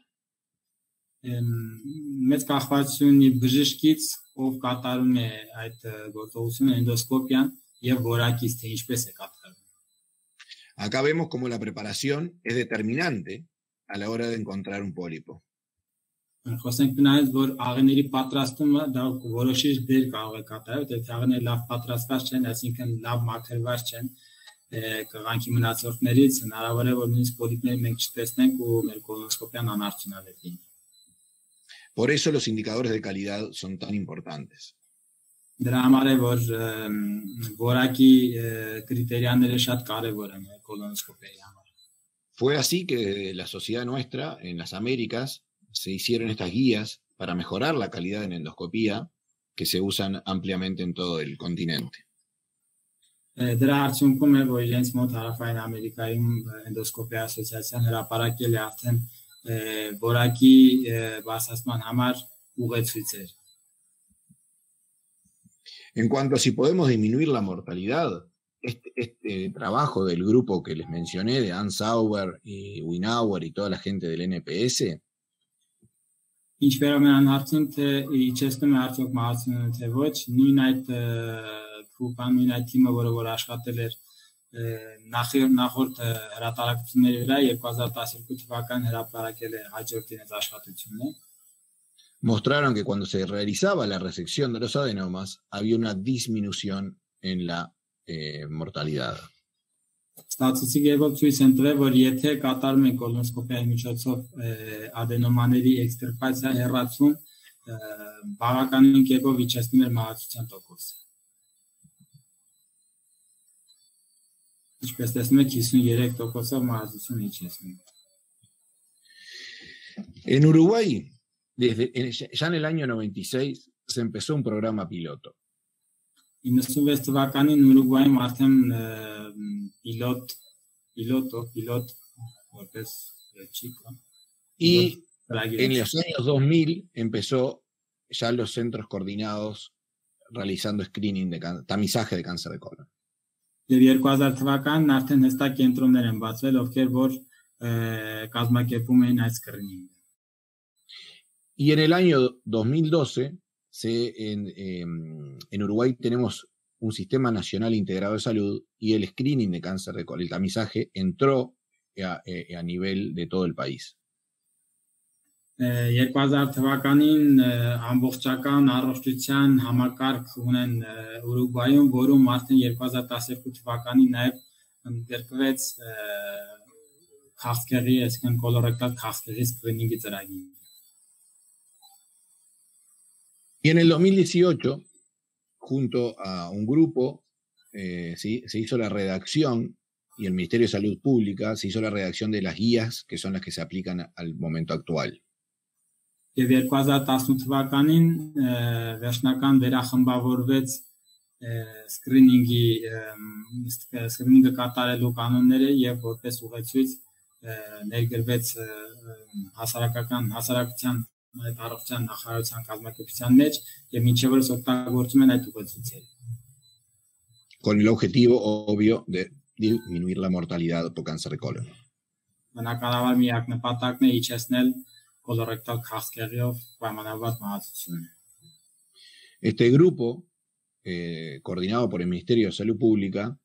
A: Մեծ կախվածություն ունի բժշկից, ով կատարում է այդ գործողությունը, էնդոսկոպիան, եւ որակից թե ինչպես է կատարվում։
B: Acá vemos cómo la preparación es determinante a la hora de encontrar un pólipo.
A: Խոսենք նայած, որ աղիների պատրաստումը դա որոշիչ դեր կարող է կատարել, եթե աղիները լավ պատրաստված չեն, այսինքն լավ մաքրված չեն, կղանքի մնացորդներից հնարավոր է որ նույնիսկ պոլիպները մենք չտեսնենք ու մեր կոլոնոսկոպիան անարդյունավետ լինի։
B: Por eso los indicadores de calidad son tan importantes.
A: Դրա համար է որ որակի կրիտերիաները շատ կարևոր են կոլոնոսկոպիայի համար։
B: Fue así que la sociedad nuestra en las Américas se hicieron estas guías para mejorar la calidad en endoscopía que se usan ampliamente en todo el continente.
A: Դրա արդյունքում է որ իրենց մոտ հարավային Ամերիկայում էնդոսկոպիա ասոցիացիան հրապարակել է արդեն որակի բարձրացման համար ուղեցույցեր։
B: En cuanto a si podemos disminuir la mortalidad, este, este trabajo del grupo que les mencioné, de Ann Sauber y Winauer y toda la gente del N P S,
A: Ինչ վերաբերան հարցին թե իջեցնում է արդյոք մահացությունը թե ոչ, նույն այդ գրուպան, նույն այդ թիմը, որը որ աշխատել էր նախորդ հրատարակությունների վրա երկու հազար տասներկու թվականին հրապարակել է հաջորդ իրենց աշխատությունն է։
B: Mostraron que cuando se realizaba la resección de los adenomas había una disminución en la eh, mortalidad.
A: Ստատիստիկերով ցույց են տվել, որ եթե կատարում են կոլոնոսկոպիայի միջոցով ադենոմաների էքստրկացիա հեռացում, բավականին կերպով իջեցնում էր մահացության տոկոսը։ Ինչպես տեսնում եք, հիսունյոթ տոկոսով մահացություն իջեցնում։
B: En Uruguay, desde, en, ya en el año noventa y seis, se empezó un programa piloto.
A: իննսունվեց թվականին Ուրուգվայում արդեն պիլոտ, պիլոտո, պիլոտ որպես չիկա։
B: Y en los años dos mil empezó ya los centros coordinados realizando screening de tamizaje de cáncer de colon.
A: Եվ երկու հազար թվականին արդեն հստակ կենտրոններ են բացվել, ովքեր որ կազմակերպում էին այդ սկրինինգը։
B: Y en el año dos mil doce Se, en, eh, en Uruguay tenemos un sistema nacional integrado de salud y el screening de cáncer de colon, el tamizaje, entró a, a nivel de todo el país.
A: երկու հազար թվականին ամբողջական առողջության համակարգ ունեն Ուրուգվայում, որում արդեն երկու հազար տասներկու թվականին նաև ընդգրկվեց քաղցկեղի, այսինքն կոլորեկտալ քաղցկեղի սկրինինգի ծրագիրը։
B: Y en el dos mil dieciocho, junto a un grupo, eh, ¿sí? se hizo la redacción, y el Ministerio de Salud Pública se hizo la redacción de las guías, que son las que se aplican al momento actual.
A: Եվ երկու հազար տասնութ թվականին վերջնական վերախմբավորվեց սկրինինգի սկրինինգը կատարելու կանոնները եւ որպես ուղեցույց ներգրվեց հասարակական հասարակության այդ առողջության նախարարության կազմակերպության մեջ եւ մինչեւ որս օգտագործում են այդ ուղեցույցերը։
B: Con el objetivo obvio de disminuir la mortalidad por cáncer de colon.
A: Բնականաբար միակ նպատակն է իջեցնել կոլորեկտալ քաղցկեղով պայմանավորված մահացությունը։
B: Este grupo, eh, coordinado por el Ministerio de Salud Pública,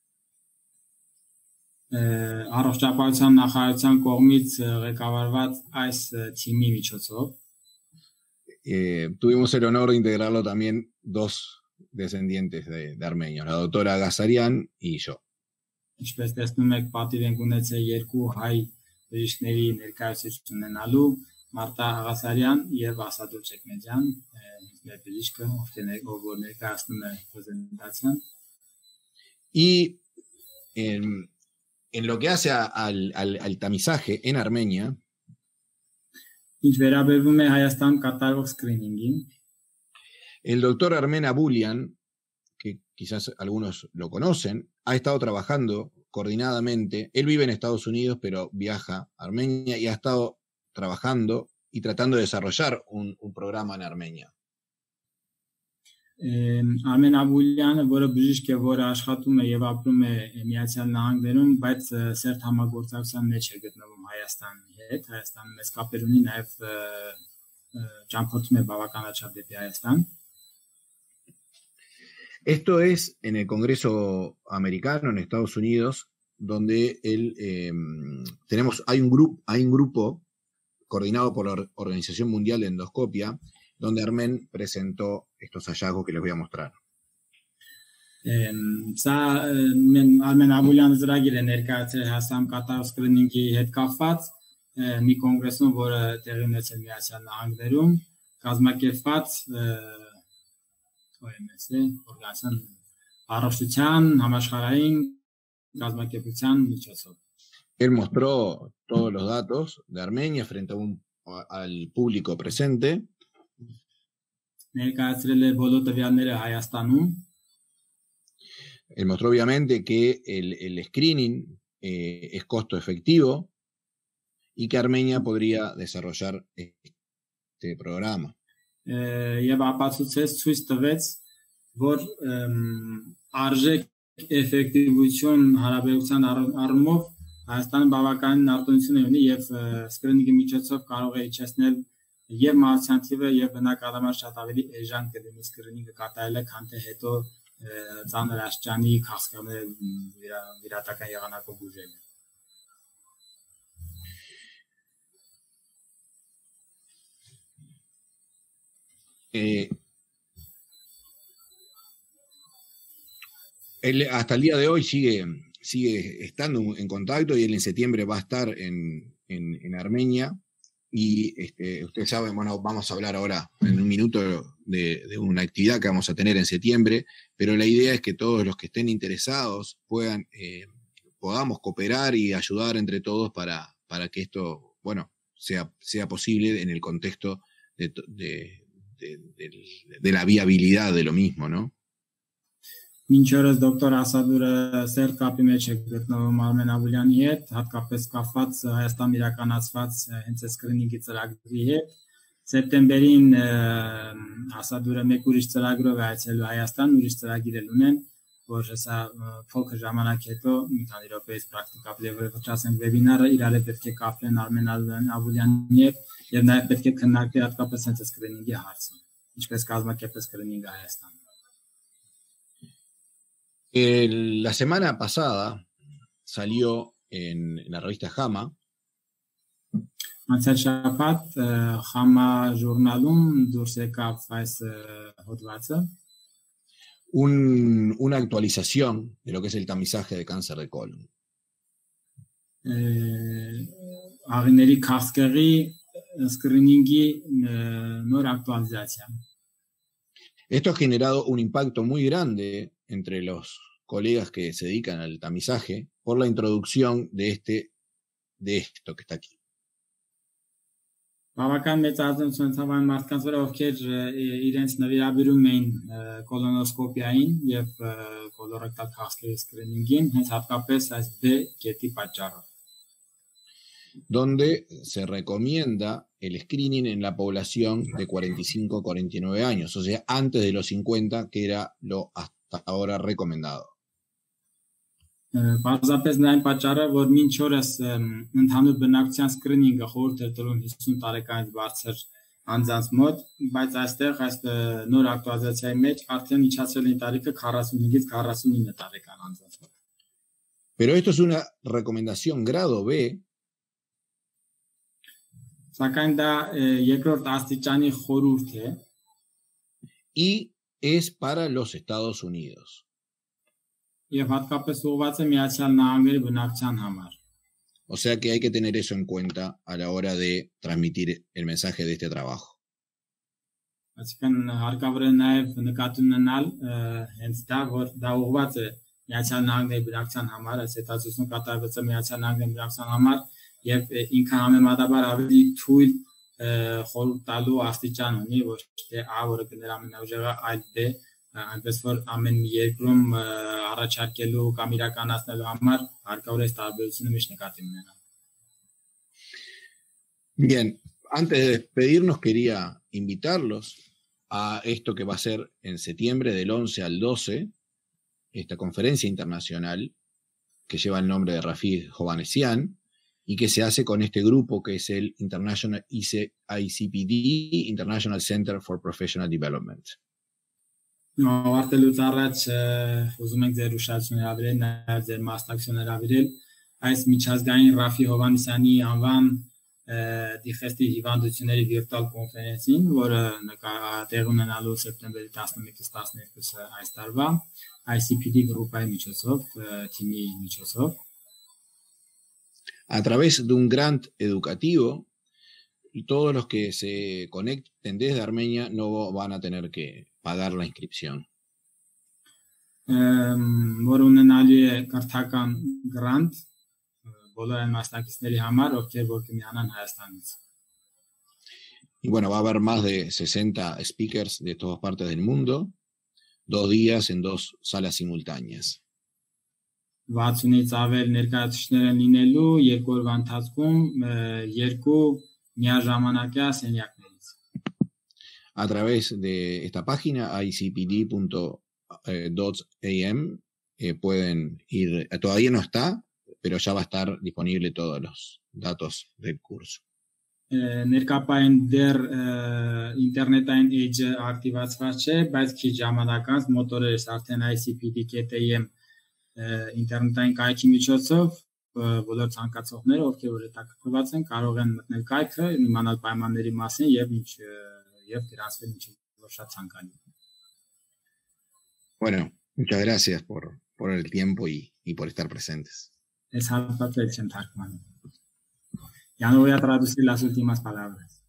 A: առողջապահության նախարարության կողմից ղեկավարված այս թիմի միջոցով
B: eh, tuvimos el honor de integrarlo también dos descendientes de, de armenios, la doctora Gazarian y yo.
A: Ինչպես տեսնում եք, պատիվ ենք ունեցել երկու հայ բժիշկների ներկայացուցիչ ունենալու, Մարտա Աղասարյան եւ Ասադուլ Չեկմեջյան, մեր բժիշկը, ով ներկայացնում է պրեզենտացիան։
B: Y en En lo que hace a, al, al, al tamizaje en Armenia, el doctor Armen Abulian, que, quizás algunos lo conocen, ha estado trabajando coordinadamente. Él vive en Estados Unidos, pero viaja a Armenia y ha estado trabajando y tratando de desarrollar un, un programa en Armenia.
A: Armen Abulyan, որը բժիշկ է, որը աշխատում է եւ ապրում է Միացյալ Նահանգներում, բայց սերտ համագործակցության մեջ է գտնվում Հայաստանի հետ, Հայաստանը մեծ կապեր ունի, նաեւ ճամփորդում է բավականաչափ դեպի Հայաստան.
B: Esto es en el Congreso americano, en Estados Unidos, donde él, eh, tenemos, hay un grupo, hay un grupo coordinado por la Organización Mundial de Endoscopia, donde Armen presentó estos hallazgos que les voy a mostrar.
A: Սա Արմեն Աբուլյանը ծրագիր է ներկայացրել Հայաստանում կատարող սկրինինգի հետ կապված մի կոնգրեսում, որը տեղի ունեցել Միացյալ Նահանգներում, կազմակերպված օրգանիզացիան առողջության համաշխարհային կազմակերպության միջոցով.
B: Él mostró todos los datos de Armenia frente a un, al público presente.
A: Ներկայացրել է բոլոր տվյալները Հայաստանում.
B: Él mostró obviamente que el, el screening eh, es costo efectivo y que Armenia podría desarrollar este programa.
A: Եվ ապացուցեց ցույց տվեց, որ արժեք էֆեկտիվություն հարաբերության առումով Հայաստանը բավականին արտոնություն ունի եւ սկրինինգի միջոցով կարող է իջեցնել եւ մահացան թիվը եւ բնակարար շատ ավելի էժան կլինի սկրինինգը կատարելը, քան թե հետո ծանր աշխանի քաղցկեղները վիրատական եղանակով բուժելը.
B: Eh, él hasta el día de hoy sigue, sigue estando en contacto y él en septiembre va a estar en, en, en Armenia y este, ustedes saben, bueno, vamos a hablar ahora en un minuto de, de una actividad que vamos a tener en septiembre, pero la idea es que todos los que estén interesados puedan, eh, podamos cooperar y ayudar entre todos para, para que esto, bueno, sea, sea posible en el contexto de, de De, de, de la viabilidad de lo mismo, ¿no?
A: Մինչ օրս դոկտոր Ասադուրը սերտ կապի մեջ է գտնվում Արմեն Աբուլյանի հետ, հատկապես կապված Հայաստանում իրականացված հենց սկրինինգի ծրագրի հետ. Սեպտեմբերին Ասադուրը մեկ ուրիշ ծրագրով է այցելել Հայաստան, ուրիշ ծրագիր էլ ունեն, որ հեսա փոքր ժամանակ հետո մի քանի րոպեից պրակտիկաբլի վճռացենք վեբինարը, իրար հետ պետք է կապվեն Արմեն Աբուլյանի հետ եւ նաեւ պետք է քննարկել հատկապես հենց սկրինինգի հարցը, ինչպես կազմակերպել սկրինինգը Հայաստանում.
B: La semana pasada salió en la revista JAMA
A: Անցյալ շաբաթ JAMA ժուրնալում դուրս եկավ այս հոդվածը
B: Un, una actualización de lo que es el tamizaje de cáncer de colon.
A: Աղիների քաղցկեղի սկրինինգի նոր ակտուալիզացիա.
B: Esto ha generado un impacto muy grande entre los colegas que se dedican al tamizaje por la introducción de este, de esto que está aquí.
A: Բավական մեծ ազդեցություն ունեցավ այն մարդկանց վրա, ովքեր իրենց նվիրաբերում էին կոլոնոսկոպիային եւ կոլորեկտալ քաղցկեղի սկրինինգին, հենց հատկապես այս B կետի պատճառով.
B: Donde se recomienda el screening en la población de cuarenta y cinco a cuarenta y nueve años, o sea, antes de los cincuenta, que era lo hasta ahora recomendado.
A: Պարզապես նայն պատճառը, որ մինչ օրս ընդհանուր բնակչության սկրինինգը խորհուրդ է տալում հիսուն տարեկանից բարձր անձանց մոտ, բայց այստեղ այս նոր ակտուալիզացիայի մեջ արդեն իջացել են տարիքը քառասունհինգից քառասունինը տարեկան անձանց մոտ.
B: Pero esto es una recomendación grado B.
A: Սակայն դա երկրորդ աստիճանի խորհուրդ է.
B: Y es para los Estados Unidos.
A: Եվ հատկապես ուղղված է Միացյալ Նահանգների բնակչության համար.
B: O sea que hay que tener eso en cuenta a la hora de transmitir el mensaje de este trabajo.
A: Այսինքն հարկավոր է նաև նկատի ունենալ հենց դա, որ դա ուղղված է Միացյալ Նահանգների բնակչության համար, այս հետազոտությունը կատարված է Միացյալ Նահանգների բնակչության համար եւ ինքը համեմատաբար ավելի թույլ խորհուրդ տալու աստիճան ունի, ոչ թե A, որը կներ ամենաուժեղը, այլ B, այնպես որ ամեն մի երկրում առաջարկելու կամ իրականացնելու համար հարկավոր է տարբերությունը միշտ նկատի ունենալ։
B: Bien, antes de despedirnos quería invitarlos a esto que va a ser en septiembre del once al doce, esta conferencia internacional que lleva el nombre de Rafid Hovhanessian y que se hace con este grupo que es el International I C P D, International Center for Professional Development.
A: Ավարտելուց առաջ ուզում ենք ձեր ուշադրությունը հրավիրել, նաև ձեր մասնակցությունը հրավիրել այս միջազգային Ռաֆի Հովհաննիսյանի անվան դիխեստի հիվանդությունների վիրտուալ կոնֆերենսին, որը տեղի ունենալու սեպտեմբերի տասնմեկից տասներկուսը այս տարվա I C P D գրուպայի միջոցով, թիմի միջոցով.
B: A través de un grant educativo, y todos los que se conecten desde Armenia no van a tener que pagar la inscripción.
A: Որ ունենալու է կրթական գրանտ բոլոր այն մասնակիցների համար, ովքեր որ կմիանան Հայաստանից.
B: Y bueno, va a haber más de sesenta speakers de todas partes del mundo, dos días en dos salas simultáneas.
A: վաթսունից ավել ներկայացուցիչներ են լինելու երկու օրվա ընթացքում երկու միաժամանակյա սենյակներից.
B: A través de esta página I C P D punto A M eh, pueden ir, todavía no está, pero ya va a estar disponible todos los datos del curso.
A: Ներկապային դեռ ինտերնետային էջը ակտիվացված չէ, բայց քիչ ժամանակ անց մոտորերս արդեն I C P D punto A M ինտերնետային կայքի միջոցով բոլոր ցանկացողները, ովքեր որ հետաքրքրված են, կարող են մտնել կայքը, իմանալ պայմանների մասին եւ ինչ եւ գրանցվել ինչ որ շատ ցանկալի։
B: Bueno, muchas gracias por por el tiempo y y por estar presentes.
A: Es halpapel чем թարգմանում։ Ya no voy a traducir las últimas palabras.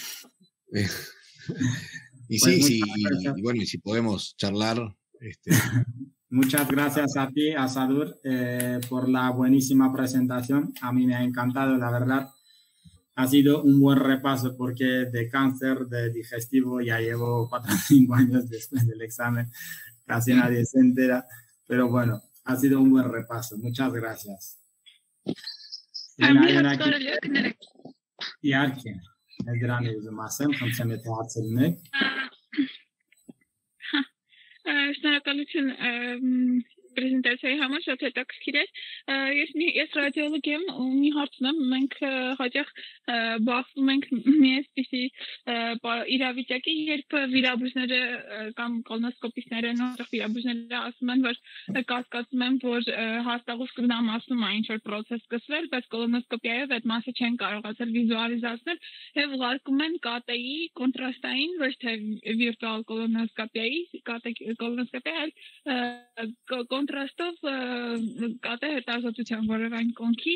B: Y sí, sí, y, y bueno, y si podemos charlar. Este...
A: Muchas gracias a ti, Asadur, eh, por la buenísima presentación. A mí me ha encantado, la verdad. Ha sido un buen repaso porque de cáncer de digestivo ya llevo cuatro o cinco años después del examen. Casi nadie se entera. Pero bueno, ha sido un buen repaso. Muchas gracias. Իհարկե, ես դրան եմ ուզում ասեմ, խնդրեմ եթե հարցեր ունեք։
C: Շնորհակալություն պրեզենտացիայի համար, շատ հետաքրքիր էր։ Ես ես ռադիոլոգ եմ ու մի հարց ունեմ, մենք հաճախ բախվում ենք մի այսպիսի իրավիճակի, երբ վիրաբույժները կամ կոլոնոսկոպիստները նոր վիրաբույժները ասում են, որ կասկածում են, որ հաստաղուց կգնամասում է ինչ-որ պրոցես սկսվել, բայց կոլոնոսկոպիայով այդ մասը չեն կարողացել վիզուալիզացնել եւ ուղարկում են K T I կոնտրաստային, ոչ թե վիրտուալ կոլոնոսկոպիայի, կոլոնոսկոպիա, այլ կոնտրաստով կատե հետազոտության որևէ կոնքի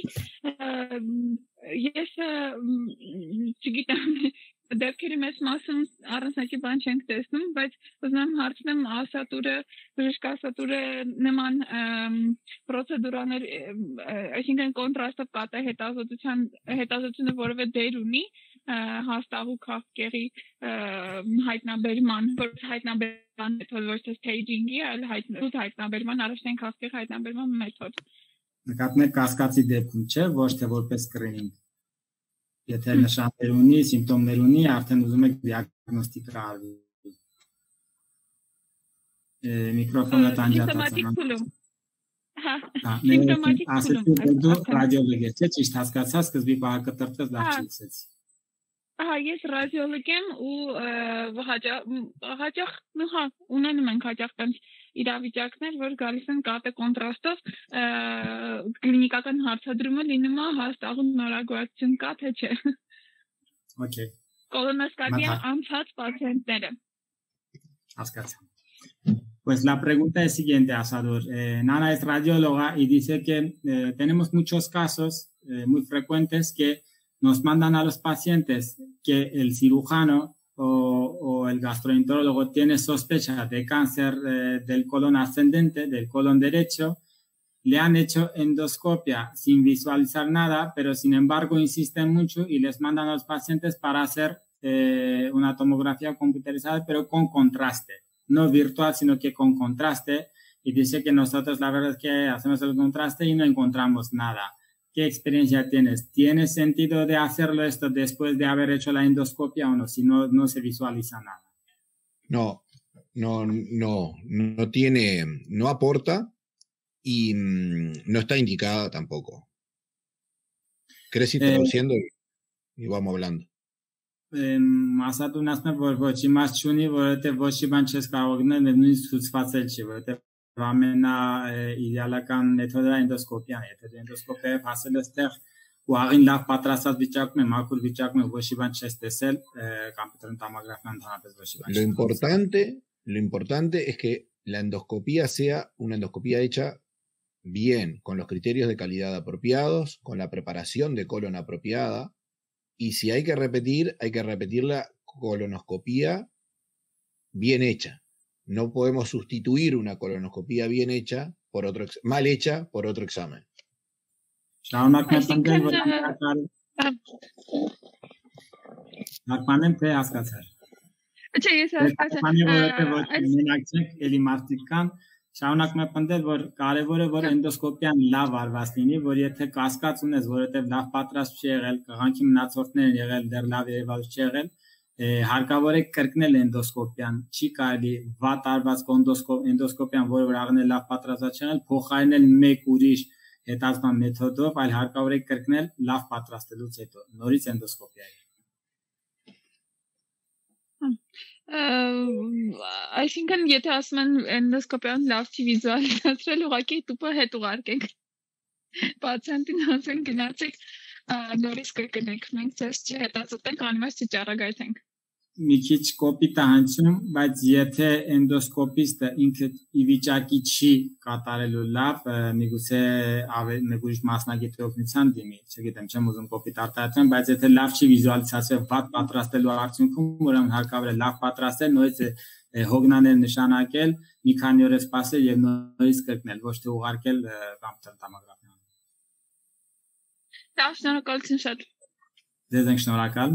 C: ես չգիտեմ դեպքերի մեծ մասում առանձնակի բան չենք տեսնում, բայց ուզում եմ հարցնեմ Ասատուրը, բժիշկ Ասատուրը նման պրոցեդուրաներ, այսինքն կոնտրաստով կատե հետազոտության հետազոտությունը որևէ դեր ունի հաստաղու քաղաքերի հայտնաբերման, որ հայտնաբերման մեթոդ ոչ թե staging-ի, այլ հայտնաբերման, առաջին քաղաքերի հայտնաբերման մեթոդ։
A: Նկատմեք կասկածի դեպքում չէ, ոչ թե որպես screening։ Եթե նշաններ ունի, սիմպտոմներ ունի, արդեն ուզում եք դիագնոստիկա արվի։ Միկրոֆոնը տանջատացան։ Հա, սիմպտոմատիկ փուլում։ Դու ռադիոլոգ ես, չէ՞, ճիշտ հասկացա, սկզբի բաղը կտրտես լավ չլսեցի։
C: Ահա, ես ռադիոլոգ եմ ու հաճախ հա ունենում ենք հաճախ տենց իրավիճակներ, որ գալիս են կատե կոնտրաստով կլինիկական հարցադրումը լինում է հաստաղուն նորագործություն կա թե չէ։
A: Okay.
C: Կոլոնոսկոպիա անցած պացիենտները։
A: Հասկացա։ Pues la pregunta es siguiente, Asador. Eh, Nana es radióloga y dice que eh, tenemos muchos casos eh, muy frecuentes que nos mandan a los pacientes que el cirujano o, o el gastroenterólogo tiene sospecha de cáncer eh, del colon ascendente, del colon derecho, le han hecho endoscopia sin visualizar nada, pero sin embargo insisten mucho y les mandan a los pacientes para hacer eh, una tomografía computerizada, pero con contraste. no virtual, sino que con contraste. Y dice que nosotros la verdad es que hacemos el contraste y no encontramos nada. ¿Qué experiencia tienes? ¿Tiene sentido de hacerlo esto después de haber hecho la endoscopia o no? Si no, no se visualiza nada.
B: No, no, no, no tiene, no aporta y mmm, no está indicada tampoco. ¿Querés ir traduciendo eh, y vamos hablando?
A: Մասատ ունասնեմ, որ ոչի մաս չունի, որովհետև ոչի բան չես կարող գնել, նույնիսկ ցուցվածել չի, որովհետև ամենա իդեալական մեթոդը էնդոսկոպիան է, եթե էնդոսկոպիայով հասել ես տեղ ու աղին լավ պատրաստած վիճակում է, մաքուր վիճակում է, ոչի բան չես տեսել, կամպյուտերային տոմոգրաֆիան ընդհանրապես ոչի բան չի։
B: Lo importante, lo importante es que la endoscopía sea una endoscopía hecha bien, con los criterios de calidad apropiados, con la preparación de colon apropiada. Y si hay que repetir, hay que repetir la colonoscopía bien hecha. No podemos sustituir una colonoscopía bien hecha por otro mal hecha por otro examen.
A: Շարունակում է պնդել, որ կարևոր է, որ էնդոսկոպիան լավ արված լինի, որ եթե կասկած ունես, որովհետև լավ պատրաստ չի եղել, կղանքի մնացորդներ են եղել, դեռ լավ երևալ չի եղել, հարկավոր է կրկնել էնդոսկոպիան, չի կարելի վատ արված էնդոսկոպիան, որը որ աղն է լավ պատրաստած չի եղել, փոխարինել մեկ ուրիշ հետազոտման մեթոդով, այլ հարկավոր է կրկնել լավ պատրաստելուց հետո, նորից էնդոսկոպիայի։
C: Այսինքն եթե ասում են էնդոսկոպիան լավ չի վիզուալիզացրել, ուղղակի տուպը հետ ուղարկենք պացիենտին ասեն գնացեք նորից կրկնենք, մենք ձեզ չհետազոտենք, անիմաց չճառագայթենք։
A: Մի քիչ կոպիտ է հնչում, բայց եթե էնդոսկոպիստը ինքը ի վիճակի չի կատարելու լավ, միգուցե մեկ ուրիշ մասնագետի օգնության դիմի, չգիտեմ, չեմ ուզում կոպիտ արտահայտեմ, բայց եթե լավ չի վիզուալիզացվել վատ պատրաստելու արդյունքում, ուրեմն հարկավոր է լավ պատրաստել, նորից հոգնաներ նշանակել, մի քանի օր սպասել եւ նորից կրկնել, ոչ թե ուղարկել կամպյուտերային տոմոգրաֆիան։
C: Լավ, շնորհակալություն շատ։
A: Ձեզ ենք շնորհակալ։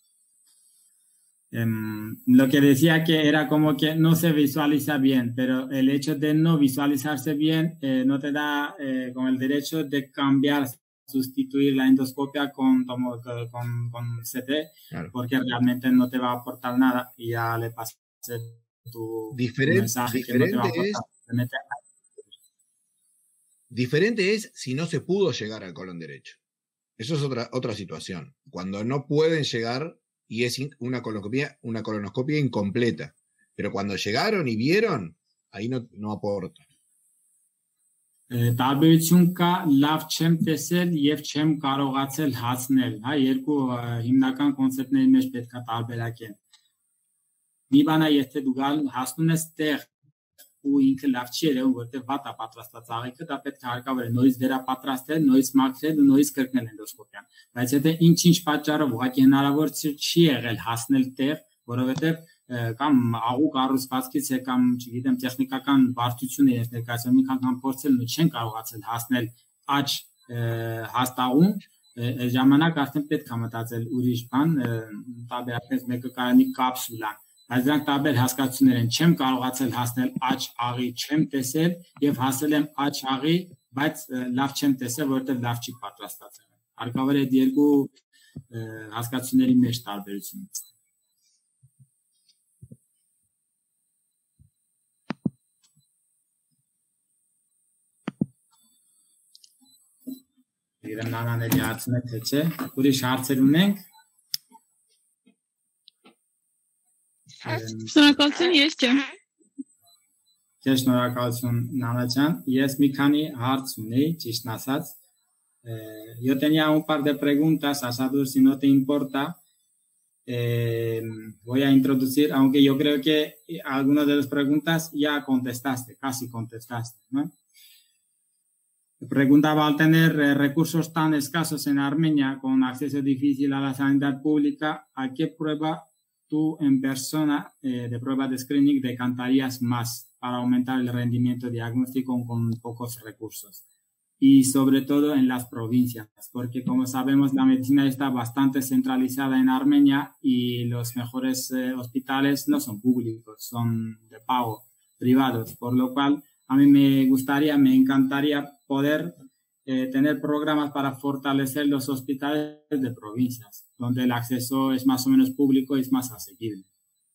A: Um, lo que decía que era como que no se visualiza bien, pero el hecho de no visualizarse bien eh, no te da eh, con el derecho de cambiar, sustituir la endoscopia con, con, con, con C T, claro. Porque realmente no te va a aportar nada y ya le pasé tu,
B: diferente,
A: tu mensaje
B: diferente
A: que no te va a aportar.
B: Es, diferente es si no se pudo llegar al colon derecho. Eso es otra, otra situación. Cuando no pueden llegar y es una colonoscopia, una colonoscopia incompleta. Pero cuando llegaron y vieron, ahí no, no aporta.
A: Տարբերություն կա լավ չեմ տեսել եւ չեմ կարողացել հասնել, հա, երկու հիմնական կոնցեպտների մեջ պետք է տարբերակեն։ Մի բան է, եթե դու գալ հասնում ես տեղ ու ինքը լավ չի երևում, որտեղ վատ է պատրաստված աղիքը, դա պետք է հարկավոր է նորից վերապատրաստել, նորից մաքրել ու նորից կրկնել էնդոսկոպիան։ Բայց եթե ինչ-ինչ պատճառով ուղղակի հնարավոր չի եղել հասնել տեղ, որովհետև կամ աղու կառուցվածքից է կամ, չգիտեմ, տեխնիկական բարդություն է ներկայացնում, մի անգամ փորձել ու չեն կարողացել հասնել աճ հաստաղում, այս ժամանակ արդեն պետք է մտածել ուրիշ բան, տարբերակներից մեկը կարելի կապսուլան։ Բայց դրանք տարբեր հասկացություններ են, չեմ կարողացել հասնել աճ աղի, չեմ տեսել եւ հասել եմ աճ աղի, բայց լավ չեմ տեսել, որովհետեւ լավ չի պատրաստած եղել։ Հարկավոր է այդ երկու հասկացությունների մեջ տարբերություն ունենալ։ Իրեն նանաների հարցն է թե չէ, ուրիշ հարցեր ունենք։
C: Շնորհակալություն, ես չեմ։
A: Ես շնորհակալություն Նանա ջան, ես մի քանի հարց ունեի, ճիշտն ասած։ Yo tenía un par de preguntas, Asadur, si no te importa, eh, voy a introducir, aunque yo creo que algunas de las preguntas ya contestaste, casi contestaste, ¿no? Preguntaba, al tener eh, recursos tan escasos en Armenia, con acceso difícil a la sanidad pública, ¿a qué prueba tú en persona eh, de prueba de screening decantarías más para aumentar el rendimiento diagnóstico con pocos recursos? y sobre todo en las provincias, porque como sabemos la medicina está bastante centralizada en Armenia y los mejores eh, hospitales no son públicos, son de pago, privados, por lo cual a mí me gustaría, me encantaría poder eh, tener programas para fortalecer los hospitales de provincias, donde el acceso es más o menos público y es más asequible.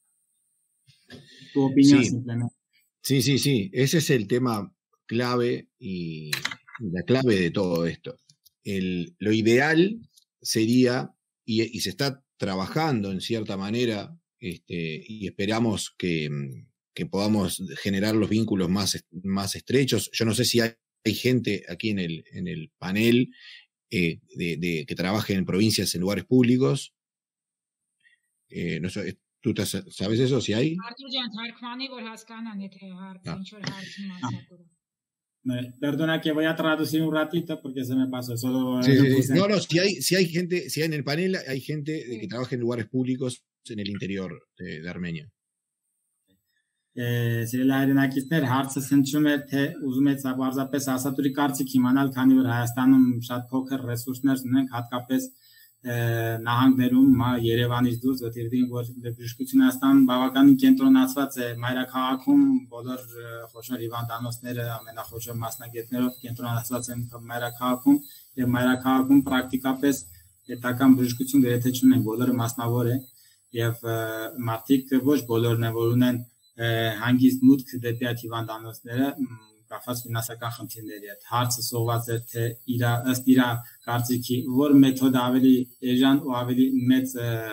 A: Tu opinión
B: Sí,
A: simplemente.
B: sí, sí, sí, ese es el tema clave y la clave de todo esto. El, lo ideal sería, y, y se está trabajando en cierta manera, este, y esperamos que, que podamos generar los vínculos más, más estrechos. Yo no sé si hay, hay gente aquí en el, en el panel eh, de, de, que trabaje en provincias en lugares públicos. Eh, no sé, ¿tú te, sabes eso? ¿Si hay?
A: Ah. Perdona que voy a traducir un ratito porque se me pasó. Solo
B: sí, sí, sí. No, no, si hay, si hay gente, si hay en el panel, hay gente sí. que trabaja en lugares públicos en el interior de, de Armenia.
A: Սիրելի հայրենակիցներ, հարցը հնչում է, թե ուզում եք պարզապես ասատուրի կարծիք իմանալ, քանի որ Հայաստանում շատ փոքր ռեսուրսներ ունենք, հատկապես նահանգներում, Երևանից դուրս, որտեղ որ բժշկությունը Հայաստանում բավականին կենտրոնացված է մայրաքաղաքում, բոլոր խոշոր հիվանդանոցները ամենախոշոր մասնագետներով կենտրոնացված են մայրաքաղաքում, եւ մայրաքաղաքում պրակտիկապես պետական բժշկություն գրեթե չունեն, բոլորը մասնավոր է, եւ մարդիկ ոչ բոլորն են, որ ունեն հանգիստ մուտք դեպի այդ հիվանդանոցները կապված ֆինանսական խնդիրների հետ։ Հարցը սողված է, թե իր ըստ իր կարծիքի որ մեթոդը ավելի էժան ու ավելի մեծ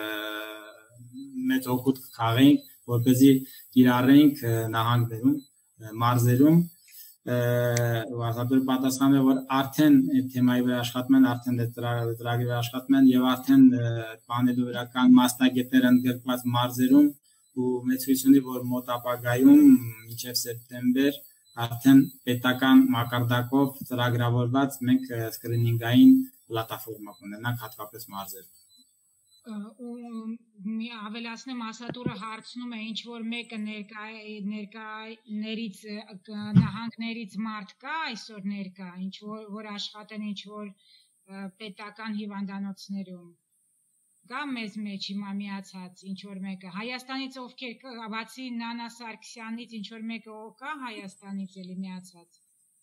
A: մեծ օգուտ կխաղենք, որպեսզի կիրառենք նահանգներում, մարզերում, Վարդապետը պատասխանում է, որ արդեն այդ թեմայի վրա աշխատում են, արդեն ծրագրի վրա աշխատում են եւ արդեն պանելու վրա կան մասնագետներ ընդգրկված մարզերում ու մեծ հույս ունի, որ մոտ ապագայում մինչև սեպտեմբեր արդեն պետական մակարդակով ծրագրավորված մենք սկրինինգային պլատֆորմա կունենանք հատկապես մարզերում։
D: Մի ավելացնեմ, ասատուրը հարցնում է ինչ որ մեկը ներկա ներկաներից նահանգներից մարդ կա այսօր ներկա, ինչ որ որ աշխատեն ինչ որ պետական հիվանդանոցներում։ Գա մեզ մեջ հիմա միացած ինչ որ մեկը Հայաստանից ովքեր բացի Նանա Սարգսյանից ինչ որ մեկը կա Հայաստանից էլի միացած։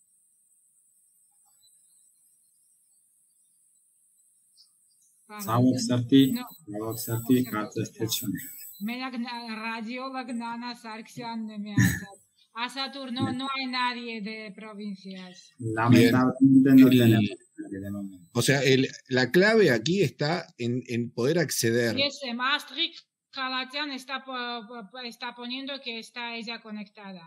A: Ցավոք սրտի, ցավոք սրտի կարծես թե չունի։
D: Մենակ ռադիոլոգ Նանա Սարգսյանն է միացած։ Asatur no, no hay nadie de provincias.
A: Lamentablemente no tenemos.
B: O sea, el, la clave aquí está en, en poder acceder.
D: Y ese Maastricht Jalatian está, está poniendo que está ella conectada.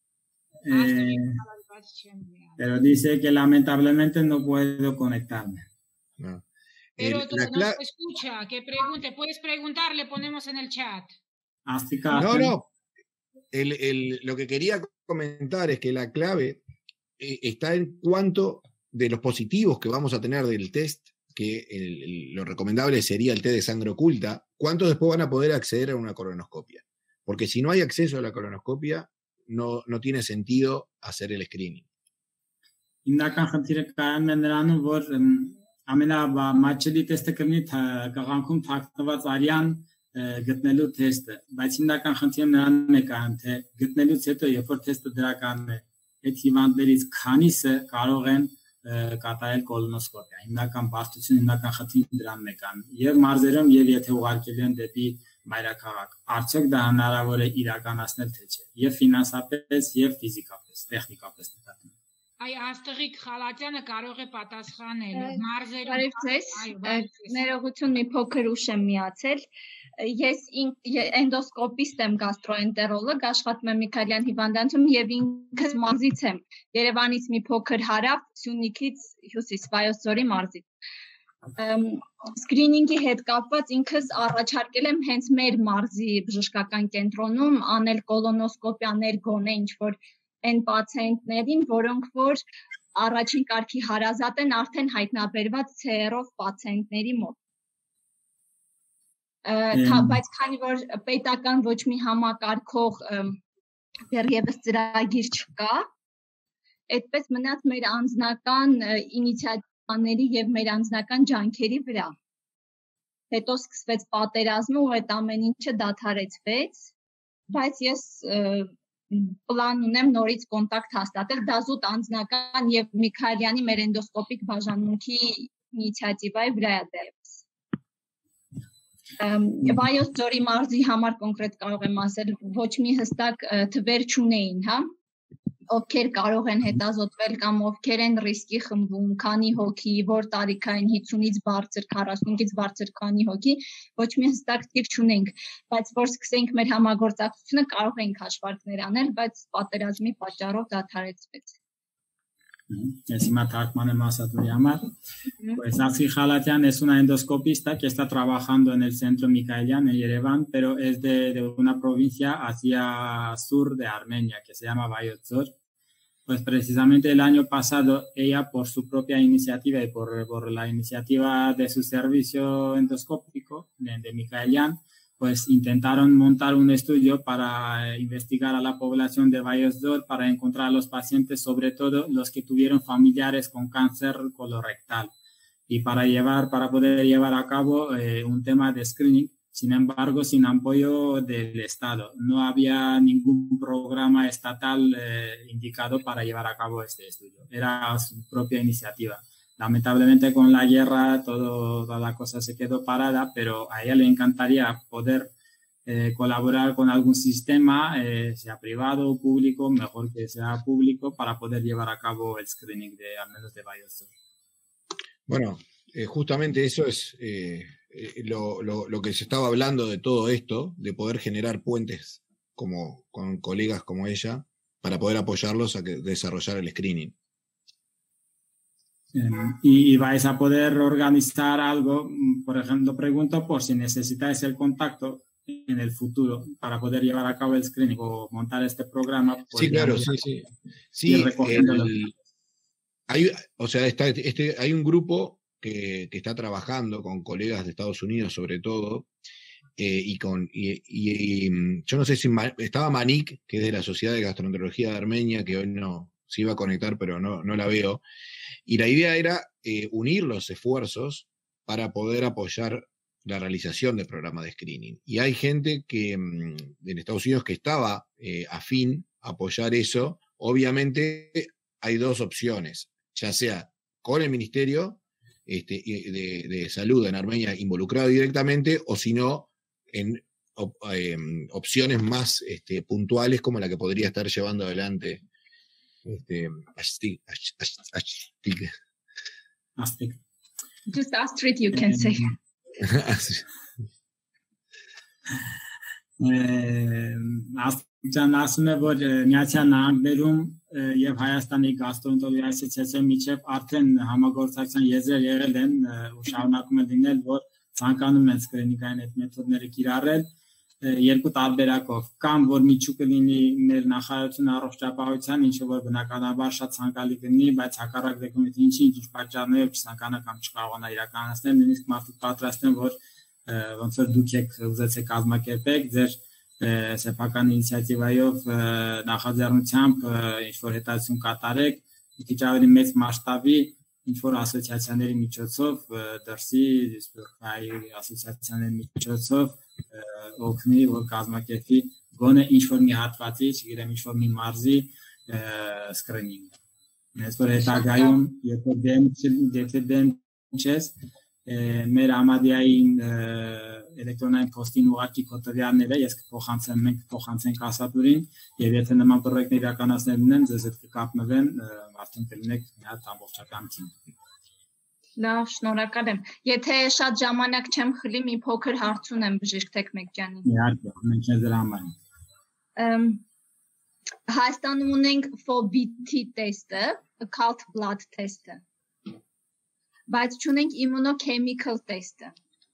A: Eh, pero dice que lamentablemente no puedo conectarme.
B: No.
D: Pero
B: el,
D: tú
B: la
D: no escucha, que pregunte, puedes preguntar, le ponemos en el chat.
B: No, no. El, el, lo que quería comentar es que la clave eh, está en cuanto de los positivos que vamos a tener del test, que el, el, lo recomendable sería el test de sangre oculta, cuántos después van a poder acceder a una colonoscopia. Porque si no hay acceso a la colonoscopia, no, no tiene sentido hacer el screening.
A: Հիմնական խնդիրը կայանում է նրանում, որ ամենամատչելի տեստը կլինի կղանքում թաքնված արյան գտնելու թեստը, բայց հիմնական խնդիրը նրանում է կայանում, թե գտնելուց հետո, երբ որ թեստը դրականն է, այդ հիվանդներից քանիսը կարող են կատարել կոլոնոսկոպիա։ Հիմնական բարդությունը, հիմնական խնդիրը դրանն է կայանում։ Եվ մարզերում, եւ եթե ուղարկել են դեպի մայրաքաղաք, արդյոք դա հնարավոր է իրականացնել թե չէ, եւ ֆինանսապես, եւ ֆիզիկապես, տեխնիկապես նկատմամբ։
D: Այ Աստղիկ Խալատյանը կարող է պատասխանել մարզերում։
E: Բարև ձեզ, ներողություն մի փոքր ուշ եմ միացել։ Ես էնդոսկոպիստ եմ, գաստրոենտերոլոգ, աշխատում եմ Միքայելյան հիվանդանոցում եւ ինքս մարզից եմ։ Երևանից մի փոքր հարավ, Սյունիքից հյուսիս, Վայոց ձորի մարզից։ Սկրինինգի հետ կապված ինքս առաջարկել եմ հենց մեր մարզի բժշկական կենտրոնում անել կոլոնոսկոպիաներ գոնե ինչ որ այն պացիենտներին, որոնք որ առաջին կարգի հարազատ են արդեն հայտնաբերված ցերով պացիենտների մոտ։ Բայց քանի որ պետական ոչ մի համակարգող դեռևս ծրագիր չկա, այդպես մնաց մեր անձնական ինիցիատիվաների եւ մեր անձնական ջանքերի վրա։ Հետո սկսվեց պատերազմը ու այդ ամեն ինչը դադարեցվեց, բայց ես պլան ունեմ նորից կոնտակտ հաստատել, դա զուտ անձնական եւ Միքայելյանի մեր էնդոսկոպիկ բաժանմունքի ինիցիատիվայի վրա է դեպս։ Վայոց ձորի մարզի համար կոնկրետ կարող եմ ասել, ոչ մի հստակ թվեր չունեին, հա, ովքեր կարող են հետազոտվել կամ ովքեր են ռիսկի խմբում, քանի հոգի, որ տարիքային հիսունից բարձր, քառասունից բարձր քանի հոգի, ոչ մի հստակ թիվ չունենք, բայց որ սկսենք մեր համագործակցությունը կարող ենք հաշվարկներ անել, բայց պատերազմի պատճառով դադարեցվեց։
A: Ես հիմա թարգմանեմ ասածների համար, pues así Jalatian es una endoscopista que está trabajando en el centro Micaelian en Yerevan, pero es de, de una provincia hacia sur de Armenia que se llama Vayotzor. Pues precisamente el año pasado ella por su propia iniciativa y por, por la iniciativa de su servicio endoscópico de, de Micaelian, pues intentaron montar un estudio para investigar a la población de Vayotzor para encontrar a los pacientes, sobre todo los que tuvieron familiares con cáncer colorectal, y para llevar, para poder llevar a cabo eh, un tema de screening, sin embargo, sin apoyo del Estado. No había ningún programa estatal eh, indicado para llevar a cabo este estudio. Era su propia iniciativa. Lamentablemente con la guerra todo, toda la cosa se quedó parada, pero a ella le encantaría poder eh, colaborar con algún sistema, eh, sea privado o público, mejor que sea público, para poder llevar a cabo el screening de al menos de Vayotzor.
B: Bueno, eh, justamente eso es eh, eh, lo, lo, lo que se estaba hablando de todo esto, de poder generar puentes como, con colegas como ella, para poder apoyarlos a que, desarrollar el screening.
A: Y, y vais a poder organizar algo, por ejemplo, pregunto por si necesitáis el contacto en el futuro para poder llevar a cabo el screening o montar este programa.
B: Sí, claro, sí, sí. Sí, el, hay, o sea, está, este, hay un grupo que, que está trabajando con colegas de Estados Unidos, sobre todo, eh, y con, y, y, y yo no sé si ma, estaba Manik, que es de la Sociedad de Gastroenterología de Armenia, que hoy no se iba a conectar, pero no, no la veo. Y la idea era eh, unir los esfuerzos para poder apoyar la realización del programa de screening. Y hay gente que mmm, en Estados Unidos que estaba eh, afín a apoyar eso. Obviamente hay dos opciones, ya sea con el Ministerio este, de, de Salud en Armenia involucrado directamente, o si no, en op, eh, opciones más este, puntuales como la que podría estar llevando adelante Este, Astrid, Astrid.
A: Astrid.
E: Just Astrid, you can say.
A: Աստղան ասում է, որ Միացյալ Նահանգներում եւ Հայաստանի գաստրոենտերոլոգիայի ասոցիացիայի միջև արդեն համագործակցության եզրեր եղել են ու շարունակում են լինել, որ ցանկանում են սկրինինգային այդ մեթոդները կիրառել երկու տարբերակով, կամ որ միջուկը լինի մեր նախարարությունը առողջապահության, ինչը որ բնականաբար շատ ցանկալի կլինի, բայց հակառակ դեպքում ինչի ինչ պատճառներով չցանկանա կամ չկարողանա իրականացնել, նույնիսկ մարդիկ պատրաստ են, որ ոնց որ դուք եք ուզեցեք կազմակերպեք ձեր սեփական ինիցիատիվայով նախաձեռնությամբ ինչ որ հետազոտություն կատարեք, մի քիչ ավելի մեծ մասշտաբի ինչ որ ասոցիացիաների միջոցով դրսի սպորտային ասոցիացիաների միջոցով օգնի, որ կազմակերպի գոնե ինչ որ մի հատվածի, չգիտեմ, ինչ որ մի մարզի սկրինինգ։ Ես որ հետագայում եթե դեմ եթե դեմ չես մեր Ամադիային էլեկտրոնային փոստին ուղղակի կոդվյանները ես կփոխանցեմ, մենք կփոխանցենք ասատուրին, եւ եթե նման պրոյեկտներ իրականացնել ունեն, ձեզ հետ կկապնվեն, արդեն կլինեք մի հատ ամբողջական թիմ։
E: Լավ, շնորհակալ եմ։ Եթե շատ ժամանակ չեմ խլի, մի փոքր հարց ունեմ բժիշկ Թեկմեկյանին։
A: Իհարկե, մենք ձեզ համար ենք։
E: Հայաստանում ունենք F O B T տեստը, occult blood տեստը, բայց չունենք immunochemical տեստը։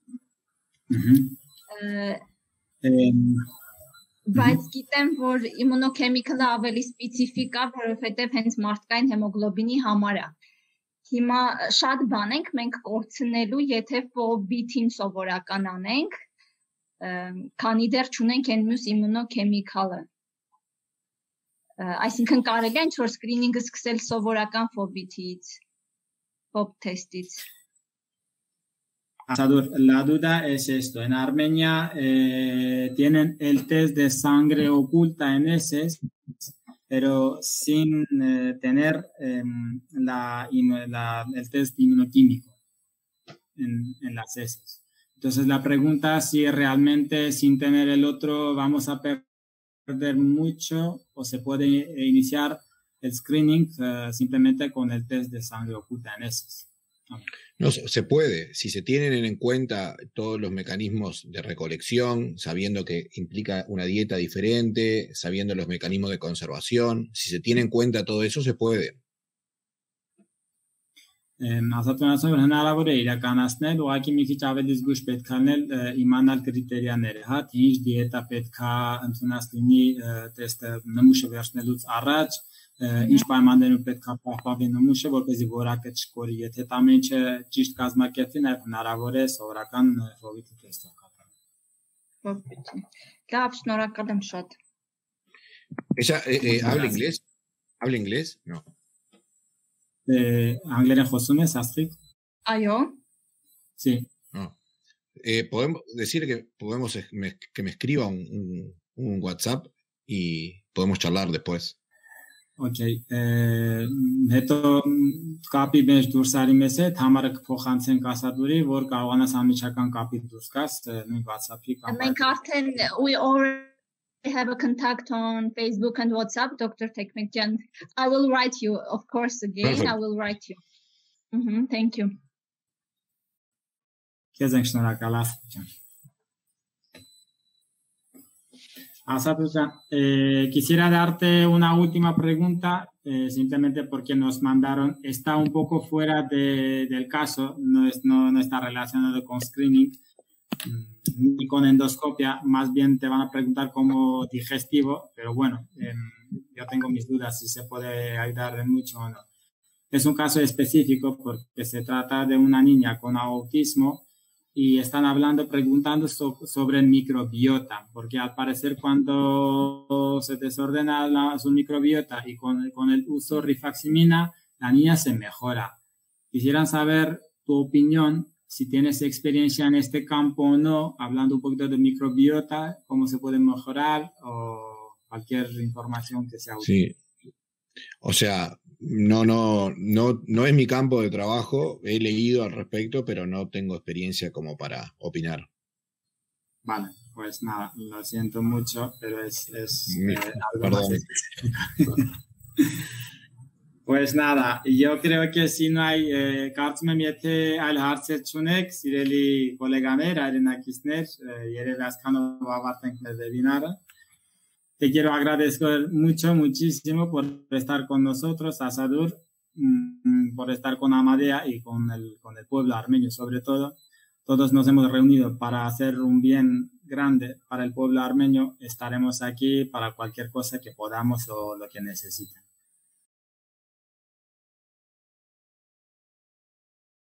E: Բայց գիտեմ, որ immunochemical-ը ավելի սպეციფიկ է, որովհետև հենց մարդկային հեմոգլոբինի համար է։ Հիմա շատ բան ենք մենք կորցնելու, եթե F O B T-ին սովորական անենք, քանի դեռ չունենք այն մյուս immunochemical-ը։ Այսինքն կարելի է ինչ-որ screening-ը սկսել սովորական ֆոբիտից, ֆոբ թեստից։
A: Asador, la duda es esto. En Armenia eh, tienen el test de sangre oculta en heces, pero sin eh, tener eh, la, la, el test inmunoquímico en, en las heces. Entonces la pregunta es si realmente sin tener el otro vamos a perder mucho o se puede iniciar el screening uh, simplemente con el test de sangre oculta en heces.
B: No, se puede, si se tienen en cuenta todos los mecanismos de recolección, sabiendo que implica una dieta diferente, sabiendo los mecanismos de conservación, si se tiene en cuenta todo eso, se puede.
A: Ասացնասով հնարավոր է իրականացնել, ուղղակի մի քիչ ավելի զգույշ պետք է լինել իմանալ կրիտերիաները, հա, թե ինչ դիետա պետք է ընդունած լինի տեստը նմուշը վերցնելուց առաջ, ինչ պայմաններում պետք է պահպանվի նմուշը, որպեսզի որակը չկորի, եթե դա ամենը ճիշտ կազմակերպվի, նաև հնարավոր է սովորական ֆոբիտի տեստով կատարել։
E: Լավ, շնորհակալ եմ շատ։
B: Ella eh, eh, habla inglés? ¿Habla inglés? No.
A: ¿Անգլերեն խոսում ես, Աստղիկ?
E: Այո։
A: Sí.
B: No. Eh, podemos decir que podemos me, que me escriba un, un, un WhatsApp y podemos charlar después.
A: Okay. Հետո կապի մեջ դուրս արի մեզ հետ, համարը կփոխանցենք Ասադուրի, որ կարողանաս անմիջական կապի դուրս գաս նույն WhatsApp-ի կամ։
E: Մենք արդեն we already have a contact on Facebook and WhatsApp, Doctor Tekmekjan. I will write you, of course, again. Perfect. I will write you. Mm-hmm. Thank you.
A: Քեզ ենք շնորհակալ, Աստղիկ։ Asadusa, eh, quisiera darte una última pregunta, eh, simplemente porque nos mandaron, está un poco fuera de, del caso, no, es, no, no está relacionado con screening ni con endoscopia, más bien te van a preguntar como digestivo, pero bueno, eh, yo tengo mis dudas si se puede ayudar de mucho o no. Es un caso específico porque se trata de una niña con autismo y están hablando, preguntando so, sobre el microbiota, porque al parecer cuando se desordena la, su microbiota y con, con el uso rifaximina, la niña se mejora. Quisieran saber tu opinión, si tienes experiencia en este campo o no, hablando un poquito de microbiota, cómo se puede mejorar o cualquier información que sea útil.
B: Sí. O sea, no, no, no, no es mi campo de trabajo, he leído al respecto, pero no tengo experiencia como para opinar.
A: Vale, pues nada, lo siento mucho, pero es, es
B: Mi,
A: eh, algo
B: perdón.
A: más. Pues nada, yo creo que si no hay, կարծում եմ եթե այլ հարցեր չունեք, սիրելի գոլեգաներ, այրենակիցներ, երևի այսքանով ավարտենք մեր վեբինարը. Te quiero agradecer mucho, muchísimo por estar con nosotros, Asadur, por estar con Amadea y con el, con el pueblo armenio sobre todo. Todos nos hemos reunido para hacer un bien grande para el pueblo armenio. Estaremos aquí para cualquier cosa que podamos o lo que necesiten.